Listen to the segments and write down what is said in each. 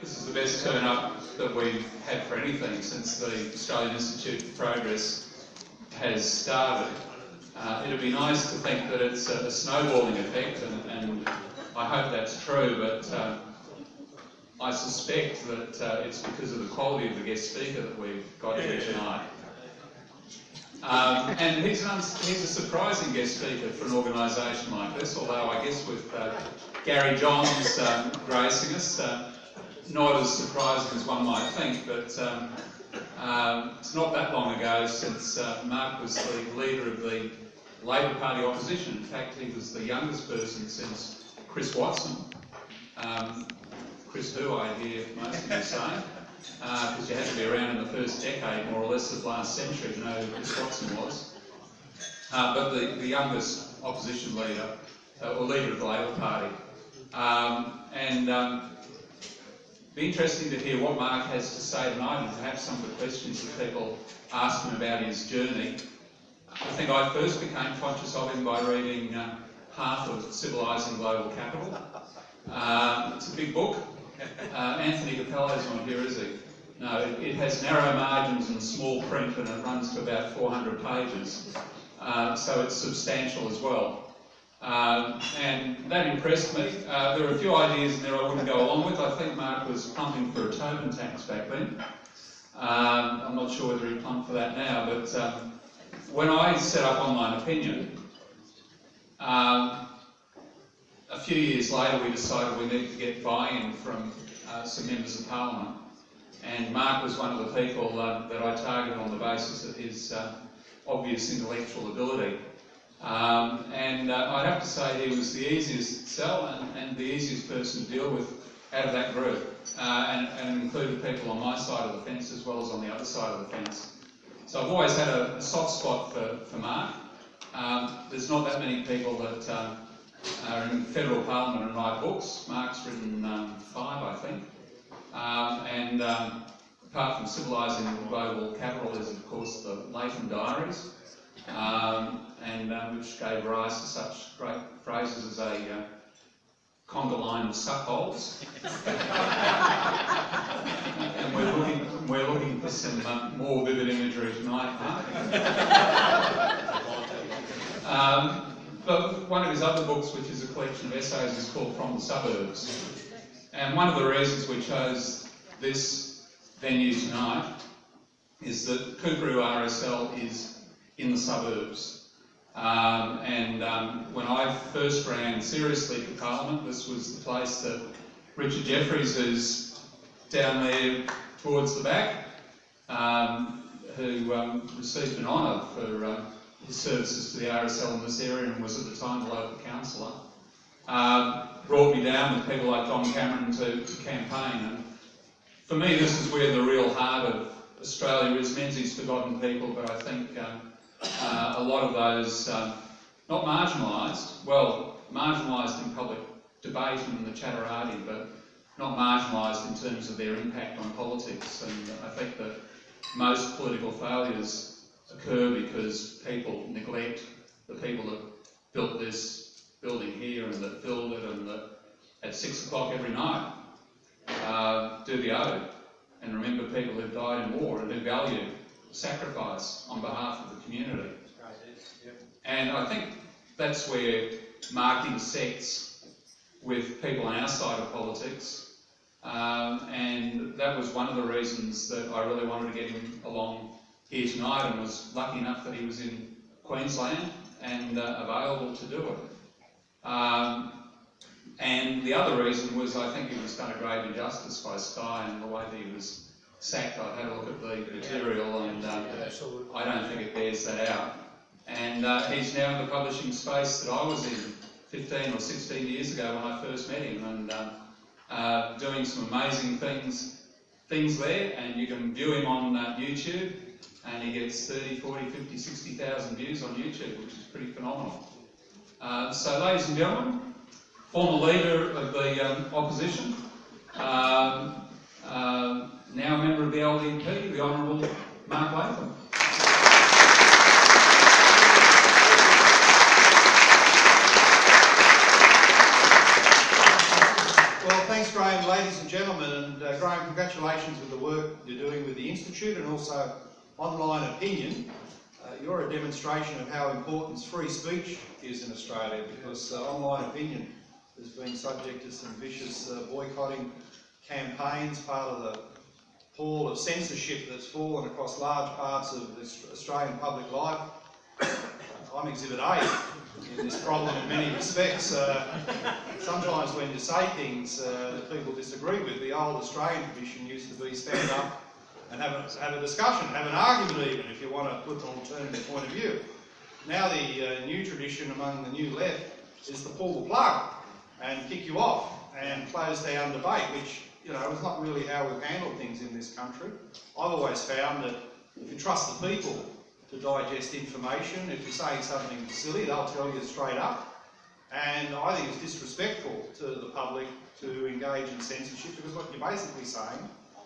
This is the best turn-up that we've had for anything since the Australian Institute for Progress has started. It'd be nice to think that it's a snowballing effect, and I hope that's true, but I suspect that it's because of the quality of the guest speaker that we've got here tonight. And he's a surprising guest speaker for an organisation like this, although I guess with Gary Johns gracing us, not as surprising as one might think, but it's not that long ago since Mark was the leader of the Labor Party opposition. In fact, he was the youngest person since Chris Watson. Chris who, I hear most of you say, because you had to be around in the first decade, more or less, of last century to know who Chris Watson was. But the youngest opposition leader, or leader of the Labor Party. Be interesting to hear what Mark has to say tonight, and perhaps some of the questions that people ask him about his journey. I think I first became conscious of him by reading half of Civilising Global Capital. It's a big book. Anthony Capello's not here, is he? No, it has narrow margins and small print, and it runs to about 400 pages. So it's substantial as well. And that impressed me. There were a few ideas in there I wouldn't go along with. I think Mark was pumping for a Tobin tax back then. I'm not sure whether he pumped for that now, but when I set up Online Opinion, a few years later we decided we needed to get buy-in from some members of Parliament, and Mark was one of the people that I targeted on the basis of his obvious intellectual ability. I'd have to say he was the easiest sell and the easiest person to deal with out of that group, and included people on my side of the fence as well as on the other side of the fence. So I've always had a soft spot for Mark. There's not that many people that are in federal parliament and write books. Mark's written 5, I think. Apart from Civilising Global Capital is, of course, the Latham Diaries, which gave rise to such great phrases as a conga line of suckholes. And we're looking for some more vivid imagery tonight, Mark. But one of his other books, which is a collection of essays, is called From the Suburbs. And one of the reasons we chose this venue tonight is that Coorparoo RSL is in the suburbs. When I first ran seriously for Parliament, this was the place that Richard Jeffries, who's down there towards the back, who received an honour for his services to the RSL in this area and was at the time the local councillor, brought me down with people like Don Cameron to campaign. And for me, this is where the real heart of Australia is. Menzies forgotten people, but I think a lot of those, not marginalised, well, marginalised in public debate and the Chatterati, but not marginalised in terms of their impact on politics. And I think that most political failures occur because people neglect the people that built this building here and that filled it and that at 6 o'clock every night do the ode and remember people who died in war and who value sacrifice on behalf of the community. And I think that's where Mark intersects with people on our side of politics, and that was one of the reasons that I really wanted to get him along here tonight, and was lucky enough that he was in Queensland and available to do it. And the other reason was I think he was done a grave injustice by Sky and the way that he was sacked. I've had a look at the material, and I don't think it bears that out. And he's now in the publishing space that I was in 15 or 16 years ago when I first met him, and doing some amazing things there, and you can view him on YouTube, and he gets 30, 40, 50, 60,000 views on YouTube, which is pretty phenomenal. So ladies and gentlemen, former leader of the opposition, now a member of the LDP, the Honourable Mark Latham. Well, thanks, Graham. Ladies and gentlemen, And Graham, congratulations with the work you're doing with the Institute and also Online Opinion. You're a demonstration of how important free speech is in Australia, because Online Opinion has been subject to some vicious boycotting campaigns, part of the pall of censorship that's fallen across large parts of Australian public life. I'm Exhibit A in this problem in many respects. Sometimes when you say things that people disagree with, the old Australian tradition used to be stand up and have a discussion, have an argument even, if you want to put an alternative point of view. Now the new tradition among the new left is to pull the plug and kick you off and close down debate, which, you know, is not really how we've handled things in this country. I've always found that if you trust the people to digest information, if you're saying something silly, they'll tell you straight up. And I think it's disrespectful to the public to engage in censorship, because what you're basically saying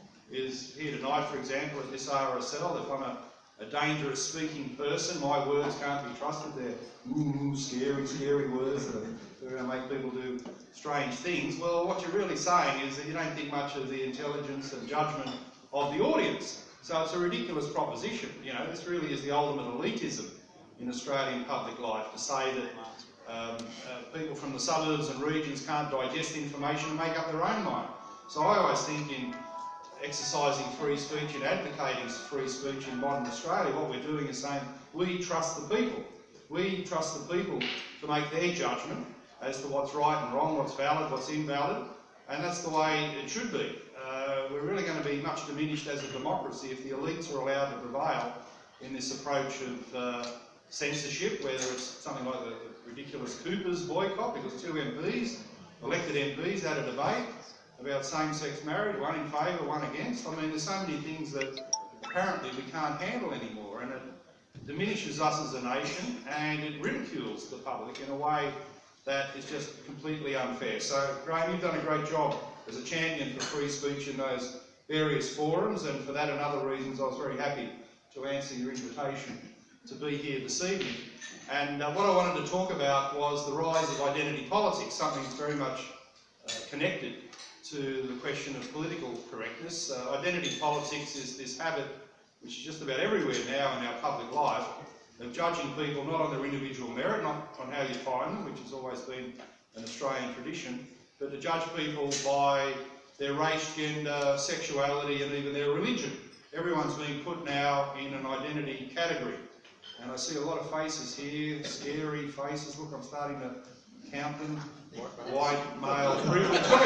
is, here tonight, for example, at this RSL, if I'm a dangerous speaking person, my words can't be trusted. They're scary, scary words that are going to make people do strange things. Well, what you're really saying is that you don't think much of the intelligence and judgment of the audience. So it's a ridiculous proposition. You know, this really is the ultimate elitism in Australian public life, to say that people from the suburbs and regions can't digest information and make up their own mind. So I always think in exercising free speech and advocating free speech in modern Australia, what we're doing is saying we trust the people. We trust the people to make their judgment as to what's right and wrong, what's valid, what's invalid, and that's the way it should be. We're really going to be much diminished as a democracy if the elites are allowed to prevail in this approach of censorship, whether it's something like the ridiculous Coopers boycott, because 2 MPs, elected MPs, had a debate about same-sex marriage, one in favour, one against. I mean, there's so many things that apparently we can't handle anymore, and it diminishes us as a nation, and it ridicules the public in a way that is just completely unfair. So, Graham, you've done a great job as a champion for free speech in those various forums, and for that and other reasons I was very happy to answer your invitation to be here this evening. And what I wanted to talk about was the rise of identity politics, something that's very much connected to the question of political correctness. Identity politics is this habit, which is just about everywhere now in our public life, of judging people not on their individual merit, not on how you find them, which has always been an Australian tradition, but to judge people by their race, gender, sexuality and even their religion. Everyone's being put now in an identity category. And I see a lot of faces here, scary faces. Look, I'm starting to count them. White male privilege. Look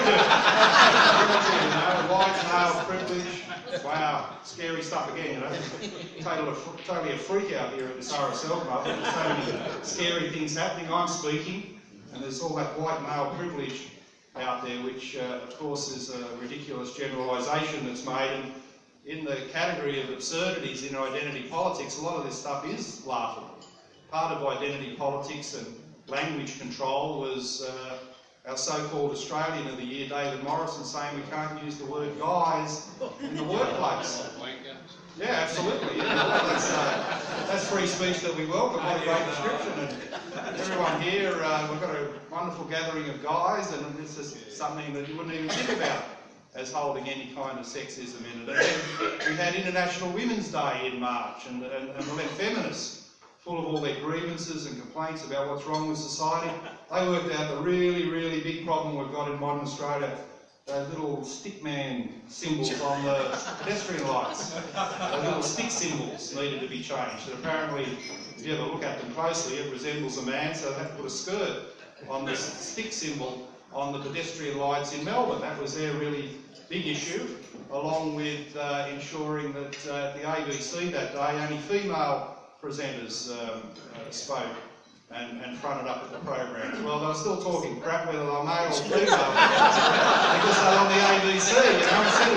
at you, white male privilege. Wow, scary stuff again, you know. Totally a freak out here at this RSL club. There's so many scary things happening. I'm speaking, and there's all that white male privilege out there, which of course is a ridiculous generalisation that's made. And in the category of absurdities in identity politics, a lot of this stuff is laughable. Part of identity politics and language control was our so-called Australian of the Year, David Morrison, saying we can't use the word guys in the workplace. Yeah, absolutely. Yeah. That's free speech that we welcome. What a great description. And everyone here, we've got a wonderful gathering of guys, and this is something that you wouldn't even think about as holding any kind of sexism in it. And then we had International Women's Day in March, and the left feminists, full of all their grievances and complaints about what's wrong with society, they worked out the really, really big problem we've got in modern Australia. Those little stick man symbols on the pedestrian lights, those little stick symbols needed to be changed. And apparently, if you ever look at them closely, it resembles a man, so they have to put a skirt on this stick symbol on the pedestrian lights in Melbourne. That was their really big issue, along with ensuring that at the ABC that day only female presenters spoke and fronted up at the programs. Well, they were still talking crap whether they were male or female because they're on the ABC, you know, instead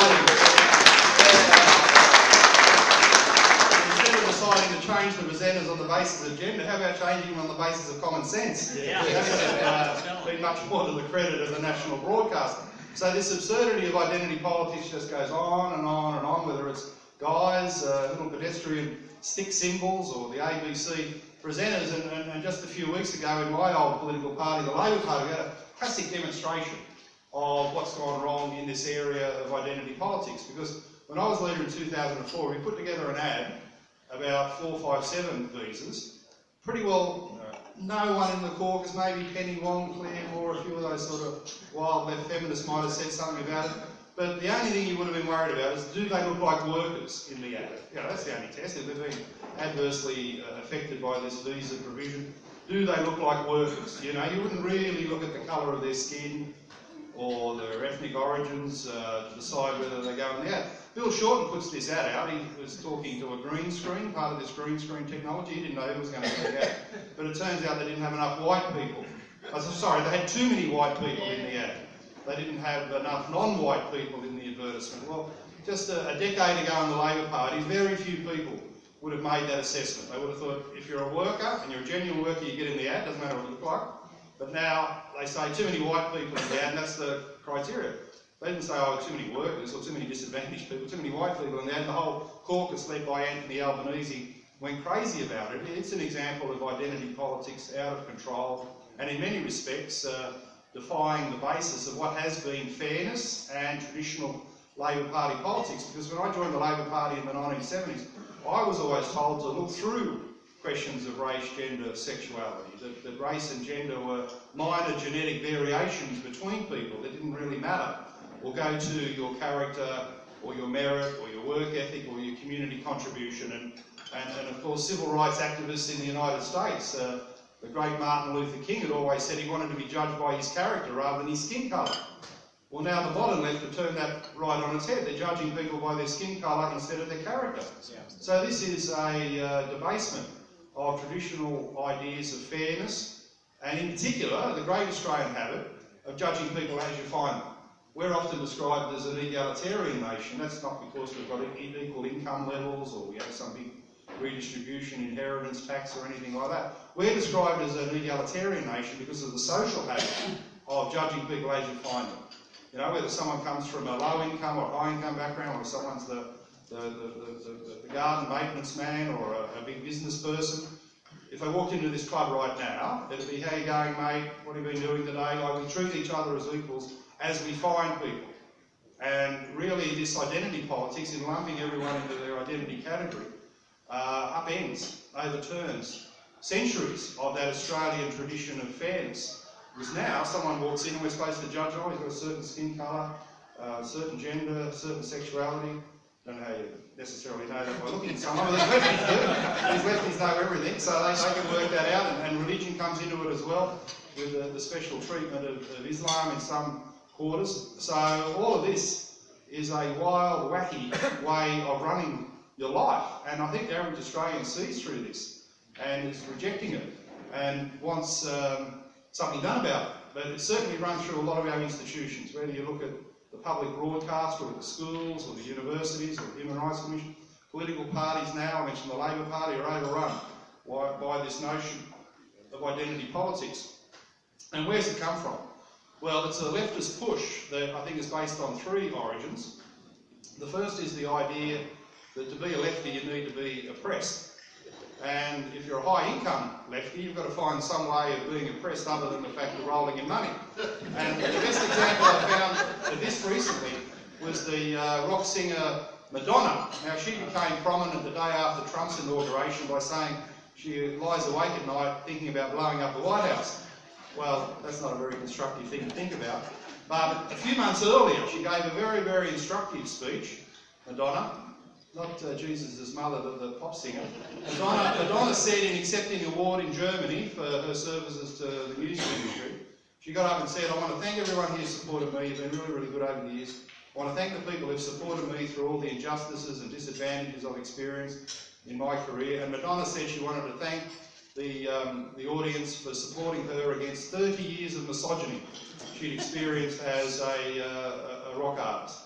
of deciding to change the presenters on the basis of gender, how about changing them on the basis of common sense? Yeah. That's been much more to the credit of the national broadcaster. So this absurdity of identity politics just goes on and on and on, whether it's guys, little pedestrian stick symbols, or the ABC presenters. And just a few weeks ago in my old political party, the Labor Party, we had a classic demonstration of what's gone wrong in this area of identity politics. Because when I was leader in 2004, we put together an ad about 457 visas. Pretty well, no one in the caucus, maybe Penny Wong, Claire Moore, a few of those sort of wild left feminists might have said something about it. But the only thing you would have been worried about is, do they look like workers in the ad? You know, that's the only test. If they've been adversely affected by this visa provision, do they look like workers? You know, you wouldn't really look at the colour of their skin or their ethnic origins to decide whether they go in the ad. Bill Shorten puts this ad out. He was talking to a green screen, part of this green screen technology. He didn't know who was going to see the ad. But it turns out they didn't have enough white people. Sorry, they had too many white people in the ad. They didn't have enough non-white people in the advertisement. Well, just a decade ago in the Labor Party, very few people would have made that assessment. They would have thought, if you're a worker and you're a genuine worker, you get in the ad, doesn't matter what you look like. But now they say too many white people in the ad, and that's the criteria. They didn't say, oh, too many workers or too many disadvantaged people, too many white people in the ad, and the whole caucus led by Anthony Albanese went crazy about it. It's an example of identity politics out of control, and in many respects, defying the basis of what has been fairness and traditional Labor Party politics. Because when I joined the Labor Party in the 1970s, I was always told to look through questions of race, gender, sexuality, that race and gender were minor genetic variations between people that didn't really matter, or go to your character, or your merit, or your work ethic, or your community contribution. And of course, civil rights activists in the United States, the great Martin Luther King had always said he wanted to be judged by his character rather than his skin colour. Well, now the modern left have turned that right on its head. They're judging people by their skin colour instead of their character. So this is a debasement of traditional ideas of fairness, and in particular, the great Australian habit of judging people as you find them. We're often described as an egalitarian nation. That's not because we've got equal income levels or we have some big redistribution, inheritance tax or anything like that. We're described as an egalitarian nation because of the social habit of judging people as you find them. You know, whether someone comes from a low income or high income background, or someone's the garden maintenance man or a big business person. If I walked into this club right now, it'd be, how you going, mate? What have you been doing today? Like, we treat each other as equals as we find people. And really, this identity politics, in lumping everyone into their identity category, upends, overturns centuries of that Australian tradition of fairness. Because now someone walks in and we're supposed to judge, oh, he's got a certain skin colour, certain gender, certain sexuality. Don't know how you necessarily know that by looking at someone, but these lefties do. These lefties know everything, so they can work that out, and religion comes into it as well, with the special treatment of Islam in some quarters. So all of this is a wild, wacky way of running your life, and I think the average Australian sees through this and is rejecting it and wants something done about it. But it certainly runs through a lot of our institutions, whether you look at the public broadcast or the schools or the universities or the Human Rights Commission. Political parties now, I mentioned the Labor Party, are overrun by this notion of identity politics. And where's it come from? Well, it's a leftist push that I think is based on three origins. The first is the idea that to be a lefty you need to be oppressed. And if you're a high-income lefty, you've got to find some way of being oppressed other than the fact of rolling in money. And the best example I found of this recently was the rock singer Madonna. Now, she became prominent the day after Trump's inauguration by saying she lies awake at night thinking about blowing up the White House. Well, that's not a very constructive thing to think about. But a few months earlier, she gave a very, very instructive speech, Madonna. Not Jesus' mother, the pop singer. Madonna said in accepting an award in Germany for her services to the music industry, she got up and said, I want to thank everyone here who supported me. You've been really, really good over the years. I want to thank the people who've supported me through all the injustices and disadvantages I've experienced in my career. And Madonna said she wanted to thank the audience for supporting her against 30 years of misogyny she'd experienced as a rock artist.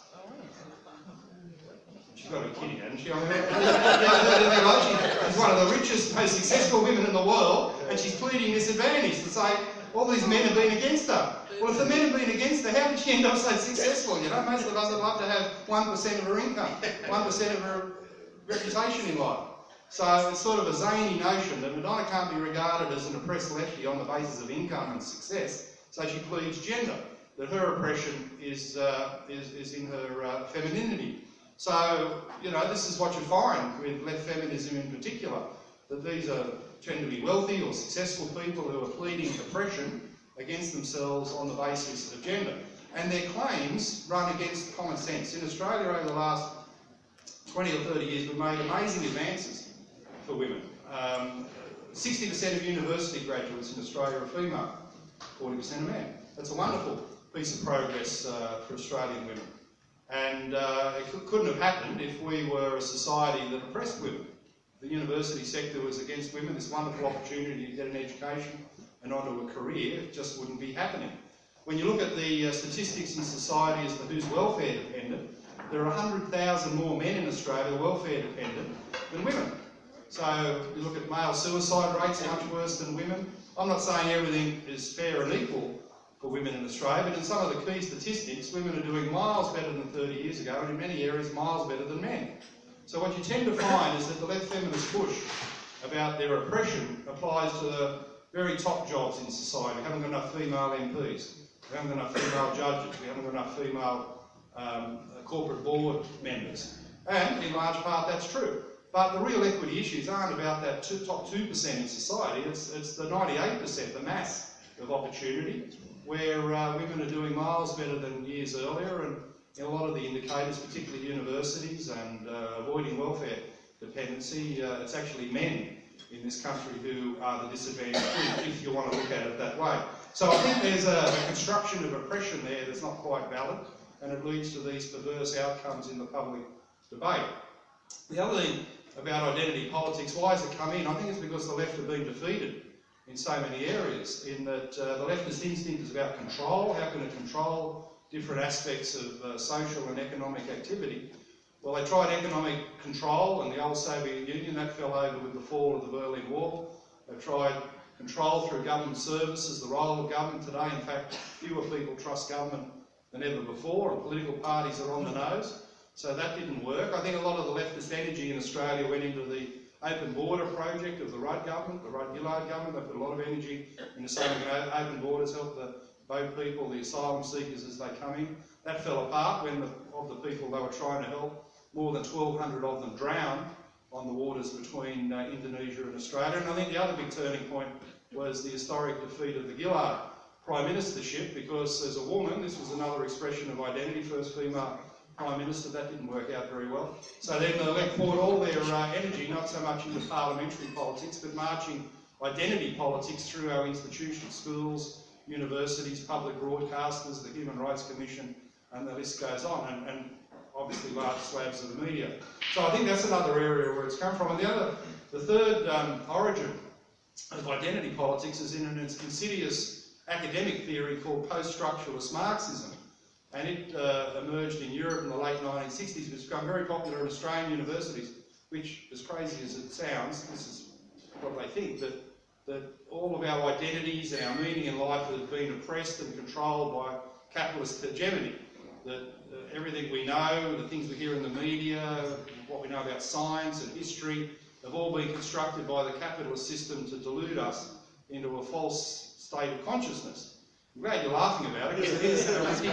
She's got to be kidding, hasn't she? I mean, she's one of the richest, most successful women in the world, and she's pleading disadvantage to say all these men have been against her. Well, if the men have been against her, how did she end up so successful? You know, most of us would love to have 1% of her income, 1% of her reputation in life. So it's sort of a zany notion that Madonna can't be regarded as an oppressed lefty on the basis of income and success, so she pleads gender. that her oppression is in her femininity. So, you know, this is what you find with left feminism in particular, that these tend to be wealthy or successful people who are pleading oppression against themselves on the basis of gender. And their claims run against common sense. In Australia over the last 20 or 30 years, we've made amazing advances for women. 60% of university graduates in Australia are female, 40% are men. That's a wonderful piece of progress for Australian women. And it couldn't have happened if we were a society that oppressed women. The university sector was against women. This wonderful opportunity to get an education and onto a career just wouldn't be happening. When you look at the statistics in society as to who's welfare dependent, there are 100,000 more men in Australia welfare dependent than women. So you look at male suicide rates are much worse than women. I'm not saying everything is fair and equal for women in Australia, but in some of the key statistics, women are doing miles better than 30 years ago, and in many areas miles better than men. So what you tend to find is that the left feminist push about their oppression applies to the very top jobs in society. We haven't got enough female MPs, we haven't got enough female judges, we haven't got enough female corporate board members. And in large part that's true. But the real equity issues aren't about that top 2% in society, it's the 98%, the mass of opportunity, where women are doing miles better than years earlier, and in a lot of the indicators, particularly universities and avoiding welfare dependency, it's actually men in this country who are the disadvantaged group, if you want to look at it that way. So I think there's a construction of oppression there that's not quite valid, and it leads to these perverse outcomes in the public debate. The other thing about identity politics, why has it come in? I think it's because the left have been defeated in so many areas, in that the leftist instinct is about control. How can it control different aspects of social and economic activity? Well, they tried economic control in the old Soviet Union. That fell over with the fall of the Berlin Wall. They tried control through government services, the role of government today. In fact, fewer people trust government than ever before, and political parties are on the nose. So that didn't work. I think a lot of the leftist energy in Australia went into the open border project of the Rudd government, the Rudd-Gillard government. They put a lot of energy into saying open borders help the boat people, the asylum seekers as they come in. That fell apart when of the people they were trying to help, more than 1,200 of them drowned on the waters between Indonesia and Australia. And I think the other big turning point was the historic defeat of the Gillard Prime Ministership, because as a woman, this was another expression of identity, first female Prime Minister. That didn't work out very well. So then the left poured all their energy, not so much into parliamentary politics, but marching identity politics through our institutions, schools, universities, public broadcasters, the Human Rights Commission, and the list goes on, and obviously large slabs of the media. So I think that's another area where it's come from. And the third origin of identity politics is in an insidious academic theory called post-structuralist Marxism. And it emerged in Europe in the late 1960s. It's become very popular in Australian universities, which, as crazy as it sounds, this is what they think, that all of our identities and our meaning in life have been oppressed and controlled by capitalist hegemony. That everything we know, the things we hear in the media, what we know about science and history, have all been constructed by the capitalist system to delude us into a false state of consciousness. I'm glad you're laughing about it, because it is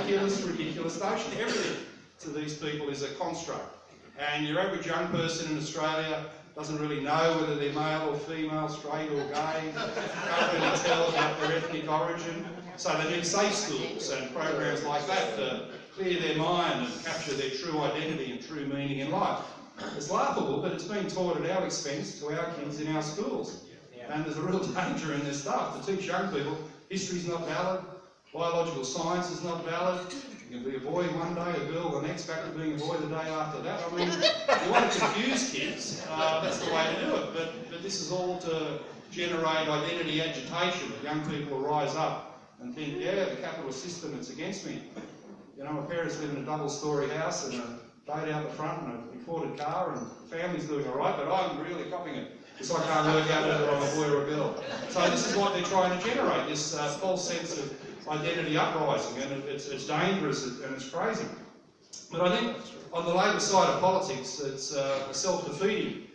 a ridiculous notion. Everything to these people is a construct. And your average young person in Australia doesn't really know whether they're male or female, straight or gay, can't really tell about their ethnic origin. So they need safe schools and programs like that to clear their mind and capture their true identity and true meaning in life. It's laughable, but it's being taught at our expense to our kids in our schools. And there's a real danger in this stuff to teach young people history's not valid, biological science is not valid. You can be a boy one day, a girl the next, back to being a boy the day after that. I mean, you want to confuse kids, that's the way to do it. But this is all to generate identity agitation. Young people will rise up and think, yeah, the capitalist system, it's against me. You know, my parents live in a double-storey house and a boat out the front and a imported car, and the family's doing all right, but I'm really copying it. Because I can't work out whether I'm a boy or a girl. So this is what they're trying to generate, this false sense of identity uprising, and it's dangerous and it's crazy. But I think on the Labor side of politics, it's a self-defeating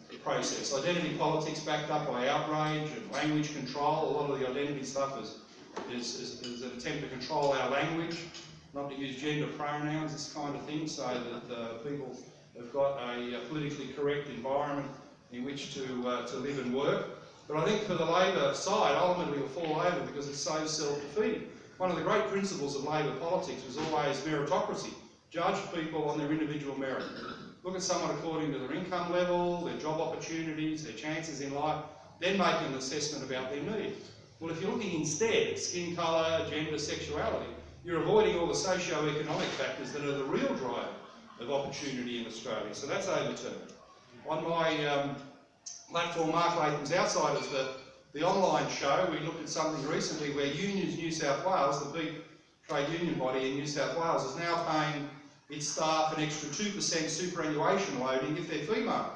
process. Identity politics backed up by outrage and language control. A lot of the identity stuff is There's an attempt to control our language, not to use gender pronouns, this kind of thing, so that people have got a politically correct environment in which to live and work. But I think for the Labor side, ultimately will fall over because it's so self-defeating. One of the great principles of Labor politics was always meritocracy. Judge people on their individual merit. Look at someone according to their income level, their job opportunities, their chances in life, then make an assessment about their need. Well, if you're looking instead at skin colour, gender, sexuality, you're avoiding all the socio-economic factors that are the real driver of opportunity in Australia. So that's overturned. On my platform, Mark Latham's Outsiders, the online show, we looked at something recently where Unions New South Wales, the big trade union body in New South Wales, is now paying its staff an extra 2% superannuation loading if they're female.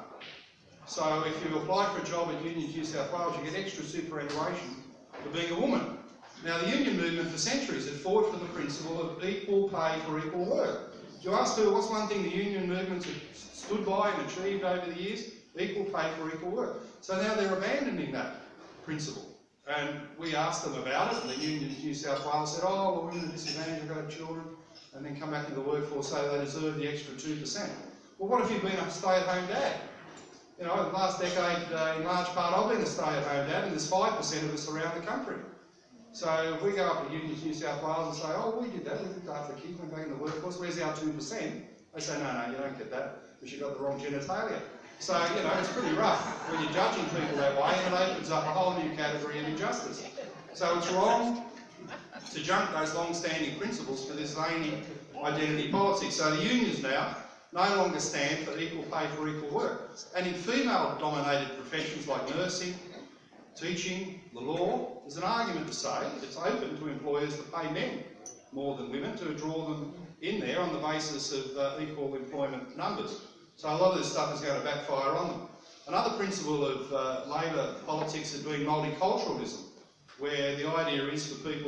So if you apply for a job at Unions New South Wales, you get extra superannuation for being a woman. Now, the union movement for centuries had fought for the principle of equal pay for equal work. Do you ask people what's one thing the union movements have stood by and achieved over the years? Equal pay for equal work. So now they're abandoning that principle. And we asked them about it, and the Unions New South Wales said, oh, well, women are disadvantaged, they've got children, and then come back into the workforce, say they deserve the extra 2%. Well, what if you've been a stay-at-home dad? You know, the last decade, in large part, I've been a stay-at-home dad, and there's 5% of us around the country. So if we go up to Unions New South Wales and say, oh, we did that, we looked after the kids, went back in the workforce, where's our 2%? They say, no, you don't get that, because you've got the wrong genitalia. So, you know, it's pretty rough when you're judging people that way, and it opens up a whole new category of injustice. So it's wrong to junk those long-standing principles for this zany identity politics. So the unions now no longer stand for equal pay for equal work. And in female-dominated professions like nursing, teaching, the law, there's an argument to say it's open to employers to pay men more than women to draw them in there on the basis of equal employment numbers. So a lot of this stuff is going to backfire on them. Another principle of Labor politics is doing multiculturalism, where the idea is for people,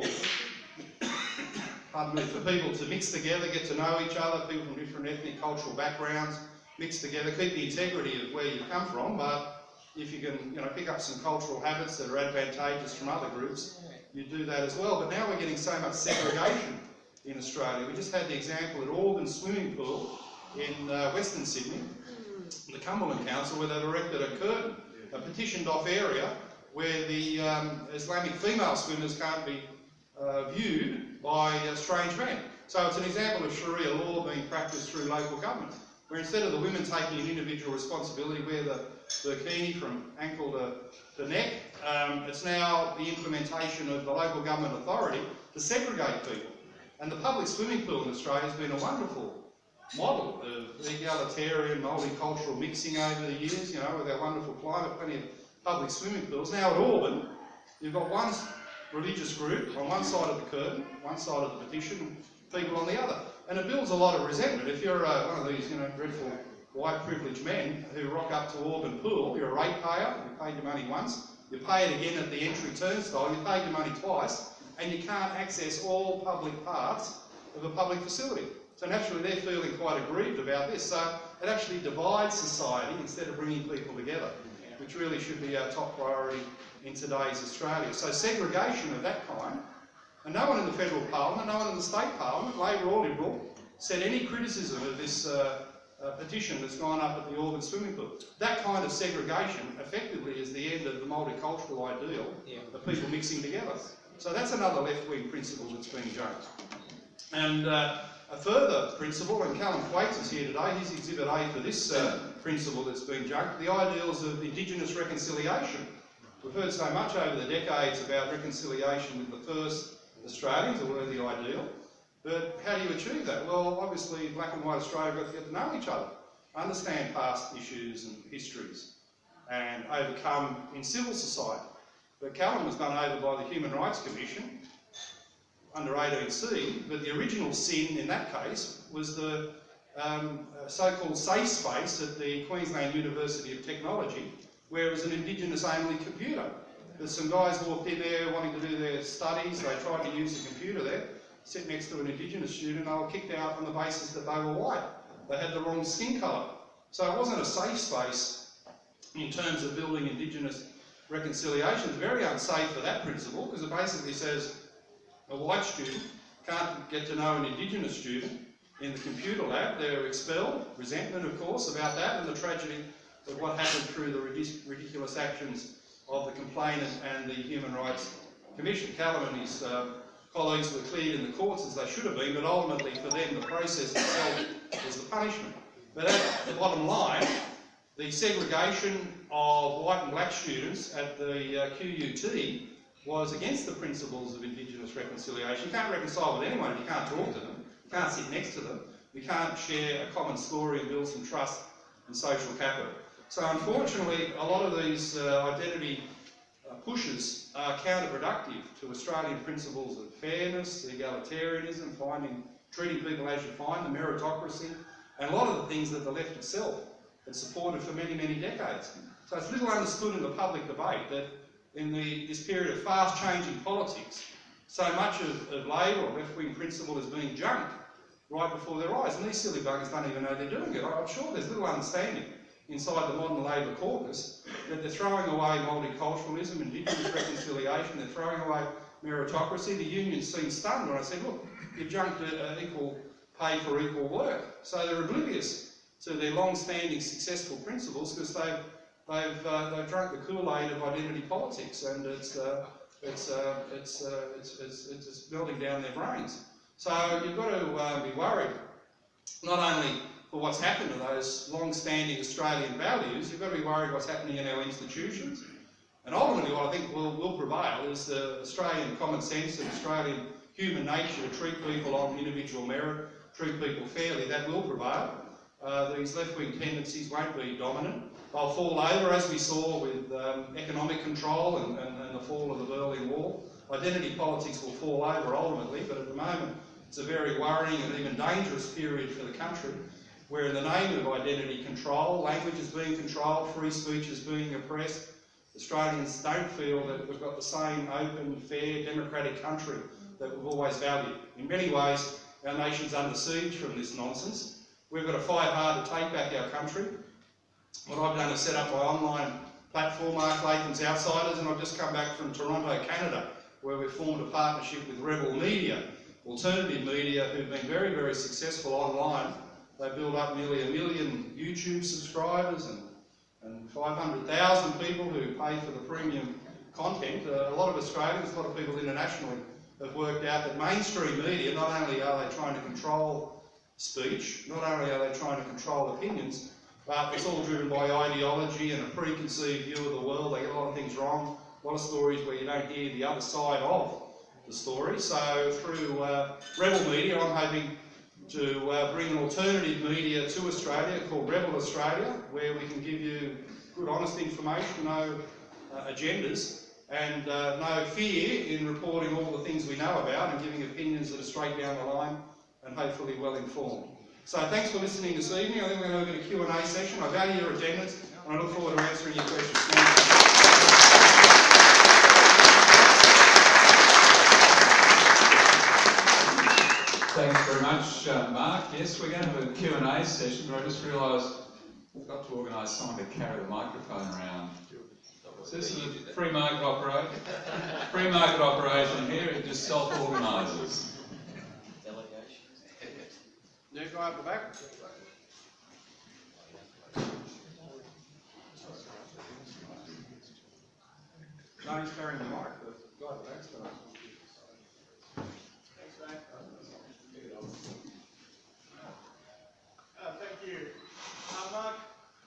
to mix together, get to know each other, people from different ethnic, cultural backgrounds, mix together, keep the integrity of where you come from, but if you can, you know, pick up some cultural habits that are advantageous from other groups, you do that as well. But now we're getting so much segregation in Australia. We just had the example at Auburn Swimming Pool in Western Sydney, the Cumberland Council, where they've erected a curtain, a petitioned-off area where the Islamic female swimmers can't be viewed by strange men. So it's an example of Sharia law being practiced through local government, where instead of the women taking an individual responsibility, wear the bikini from ankle to neck, it's now the implementation of the local government authority to segregate people. And the public swimming pool in Australia has been a wonderful model of egalitarian, multicultural mixing over the years, you know, with our wonderful climate, plenty of public swimming pools. Now at Auburn, you've got one religious group on one side of the curtain, one side of the petition, people on the other. And it builds a lot of resentment. If you're one of these, you know, dreadful white privileged men who rock up to Auburn Pool, you're a ratepayer, you paid your money once, you pay it again at the entry turnstile, you paid your money twice, and you can't access all public parts of a public facility. So naturally they're feeling quite aggrieved about this. So it actually divides society instead of bringing people together, which really should be our top priority in today's Australia. So segregation of that kind, and no one in the federal parliament, no one in the state parliament, Labor or Liberal, said any criticism of this petition that's gone up at the Auburn swimming pool. That kind of segregation effectively is the end of the multicultural ideal of people mixing together. So that's another left-wing principle that's being junked. And a further principle, and Callum Thwaites is here today, he's Exhibit A for this principle that's being junked, the ideals of Indigenous reconciliation. We've heard so much over the decades about reconciliation with the first Australians, a worthy ideal, but how do you achieve that? Well, obviously black and white Australia have got to get to know each other, understand past issues and histories, and overcome in civil society. But Callum was done over by the Human Rights Commission under 18C, but the original sin in that case was the so-called safe space at the Queensland University of Technology, where it was an Indigenous-only computer. There's some guys walked in there wanting to do their studies, they tried to use the computer there, sit next to an Indigenous student, they were kicked out on the basis that they were white. They had the wrong skin colour. So it wasn't a safe space in terms of building Indigenous reconciliation. It's very unsafe for that principle, because it basically says a white student can't get to know an Indigenous student in the computer lab. They're expelled. Resentment, of course, about that, and the tragedy of what happened through the ridiculous actions of the complainant and the Human Rights Commission. Callum and his colleagues were cleared in the courts as they should have been, but ultimately for them the process itself was the punishment. But at the bottom line, the segregation of white and black students at the QUT was against the principles of Indigenous reconciliation. You can't reconcile with anyone if you can't talk to them, you can't sit next to them, you can't share a common story and build some trust and social capital. So unfortunately, a lot of these identity pushes are counterproductive to Australian principles of fairness, egalitarianism, treating people as you find them, meritocracy, and a lot of the things that the left itself has supported for many, many decades. So it's little understood in the public debate that in this period of fast-changing politics, so much of Labor or left-wing principle is being junked right before their eyes, and these silly buggers don't even know they're doing it. I'm sure there's little understanding inside the modern Labor caucus that they're throwing away multiculturalism, Indigenous reconciliation, they're throwing away meritocracy. The unions seemed stunned when I said, look, you've junked equal pay for equal work. So they're oblivious to their long-standing successful principles because they've drunk the Kool-Aid of identity politics, and it's melting down their brains. So you've got to be worried, not only for what's happened to those long-standing Australian values, you've got to be worried what's happening in our institutions. And ultimately what I think will prevail is the Australian common sense and Australian human nature to treat people on individual merit, treat people fairly. That will prevail. These left-wing tendencies won't be dominant. They'll fall over, as we saw with economic control and the fall of the Berlin Wall. Identity politics will fall over ultimately, but at the moment it's a very worrying and even dangerous period for the country, where in the name of identity control, language is being controlled, free speech is being oppressed. Australians don't feel that we've got the same open, fair, democratic country that we've always valued. In many ways, our nation's under siege from this nonsense. We've got to fight hard to take back our country. What I've done is set up my online platform, Mark Latham's Outsiders, and I've just come back from Toronto, Canada, where we've formed a partnership with Rebel Media, alternative media, who've been very, very successful online. They built up nearly 1 million YouTube subscribers and 500,000 people who pay for the premium content. A lot of Australians, a lot of people internationally have worked out that mainstream media, not only are they trying to control speech, not only are they trying to control opinions, but it's all driven by ideology and a preconceived view of the world. They get a lot of things wrong, a lot of stories where you don't hear the other side of the story. So through Rebel Media, I'm hoping to bring an alternative media to Australia called Rebel Australia, where we can give you good, honest information, no agendas, and no fear in reporting all the things we know about and giving opinions that are straight down the line and hopefully well informed. So thanks for listening this evening. I think we're going to move into a Q&A session. I value your attendance and I look forward to answering your questions. Thanks very much, Mark. Yes, we're going to have a Q&A session, but I just realised I've got to organise someone to carry the microphone around. So this is a free market operation. Free market operation here, it just self-organises. New guy up the back. No, he's carrying the mic. The guy at the back's got it. Thanks, mate. Thank you. Mark,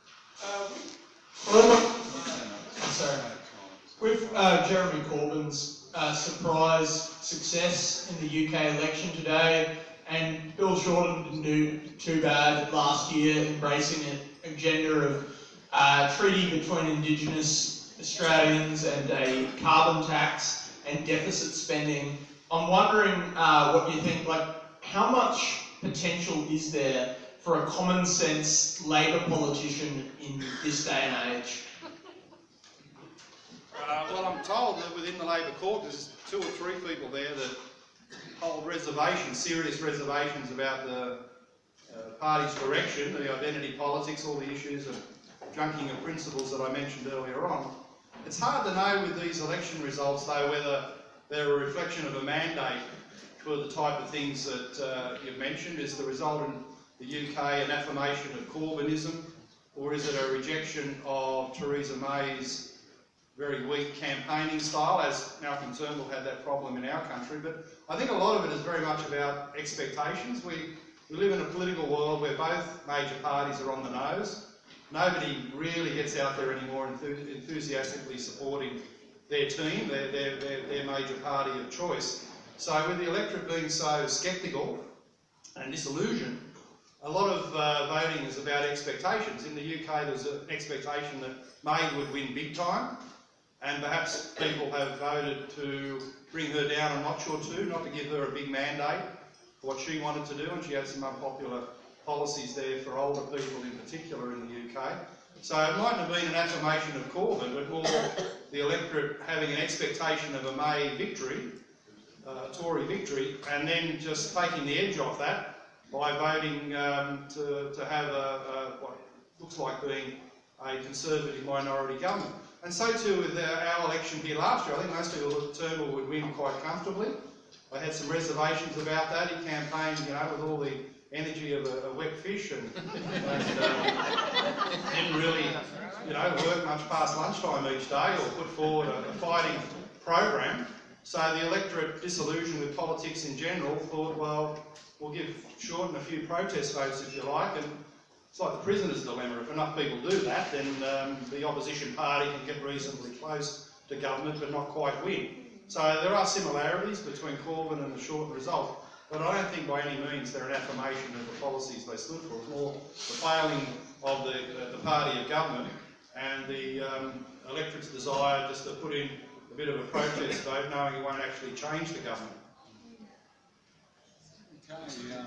with Jeremy Corbyn's surprise success in the UK election today, and Bill Shorten didn't do too bad last year, embracing an agenda of treaty between Indigenous Australians and a carbon tax and deficit spending. I'm wondering what you think, like, how much potential is there for a common sense Labor politician in this day and age? Well, I'm told that within the Labor caucus, there's 2 or 3 people there that hold reservations, serious reservations about the party's direction, the identity politics, all the issues of junking of principles that I mentioned earlier on. It's hard to know with these election results, though, whether they're a reflection of a mandate for the type of things that you've mentioned. Is the result in the UK an affirmation of Corbynism, or is it a rejection of Theresa May's very weak campaigning style, as Malcolm Turnbull had that problem in our country? But I think a lot of it is very much about expectations. We live in a political world where both major parties are on the nose. Nobody really gets out there anymore enthusiastically supporting their team, their major party of choice. So with the electorate being so sceptical and disillusioned, a lot of voting is about expectations. In the UK there's an expectation that May would win big time, and perhaps people have voted to bring her down a notch or two, not to give her a big mandate for what she wanted to do, and she had some unpopular policies there for older people in particular in the UK. So it mightn't have been an affirmation of Corbyn, but more the electorate having an expectation of a May victory, Tory victory, and then just taking the edge off that by voting to have what looks like being a Conservative minority government. And so too with our election here last year. I think most people thought Turnbull would win quite comfortably. I had some reservations about that. He campaigned, with all the energy of a wet fish and didn't really, work much past lunchtime each day or put forward a fighting program. So the electorate, disillusioned with politics in general, thought, well, we'll give Shorten a few protest votes if you like, and it's like the prisoner's dilemma. If enough people do that, then the opposition party can get reasonably close to government but not quite win. So there are similarities between Corbyn and the Shorten result, but I don't think by any means they're an affirmation of the policies they stood for. It's more the failing of the party of government and the electorate's desire just to put in a bit of a protest vote, knowing it won't actually change the government. Okay.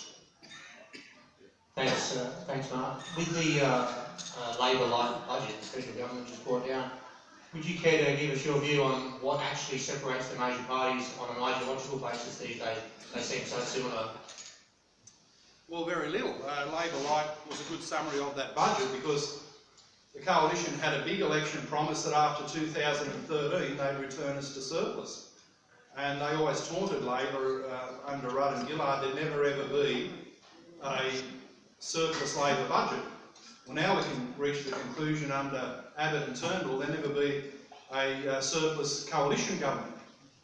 Thanks, Mark. With the Labor-like budget the federal government just brought down, would you care to give us your view on what actually separates the major parties on an ideological basis these days? They seem so similar. Well, very little. Labor-like was a good summary of that budget, because the coalition had a big election promise that after 2013 they'd return us to surplus. And they always taunted Labor under Rudd and Gillard there'd never ever be a surplus Labor budget. Well, now we can reach the conclusion under Abbott and Turnbull there'll never be a surplus coalition government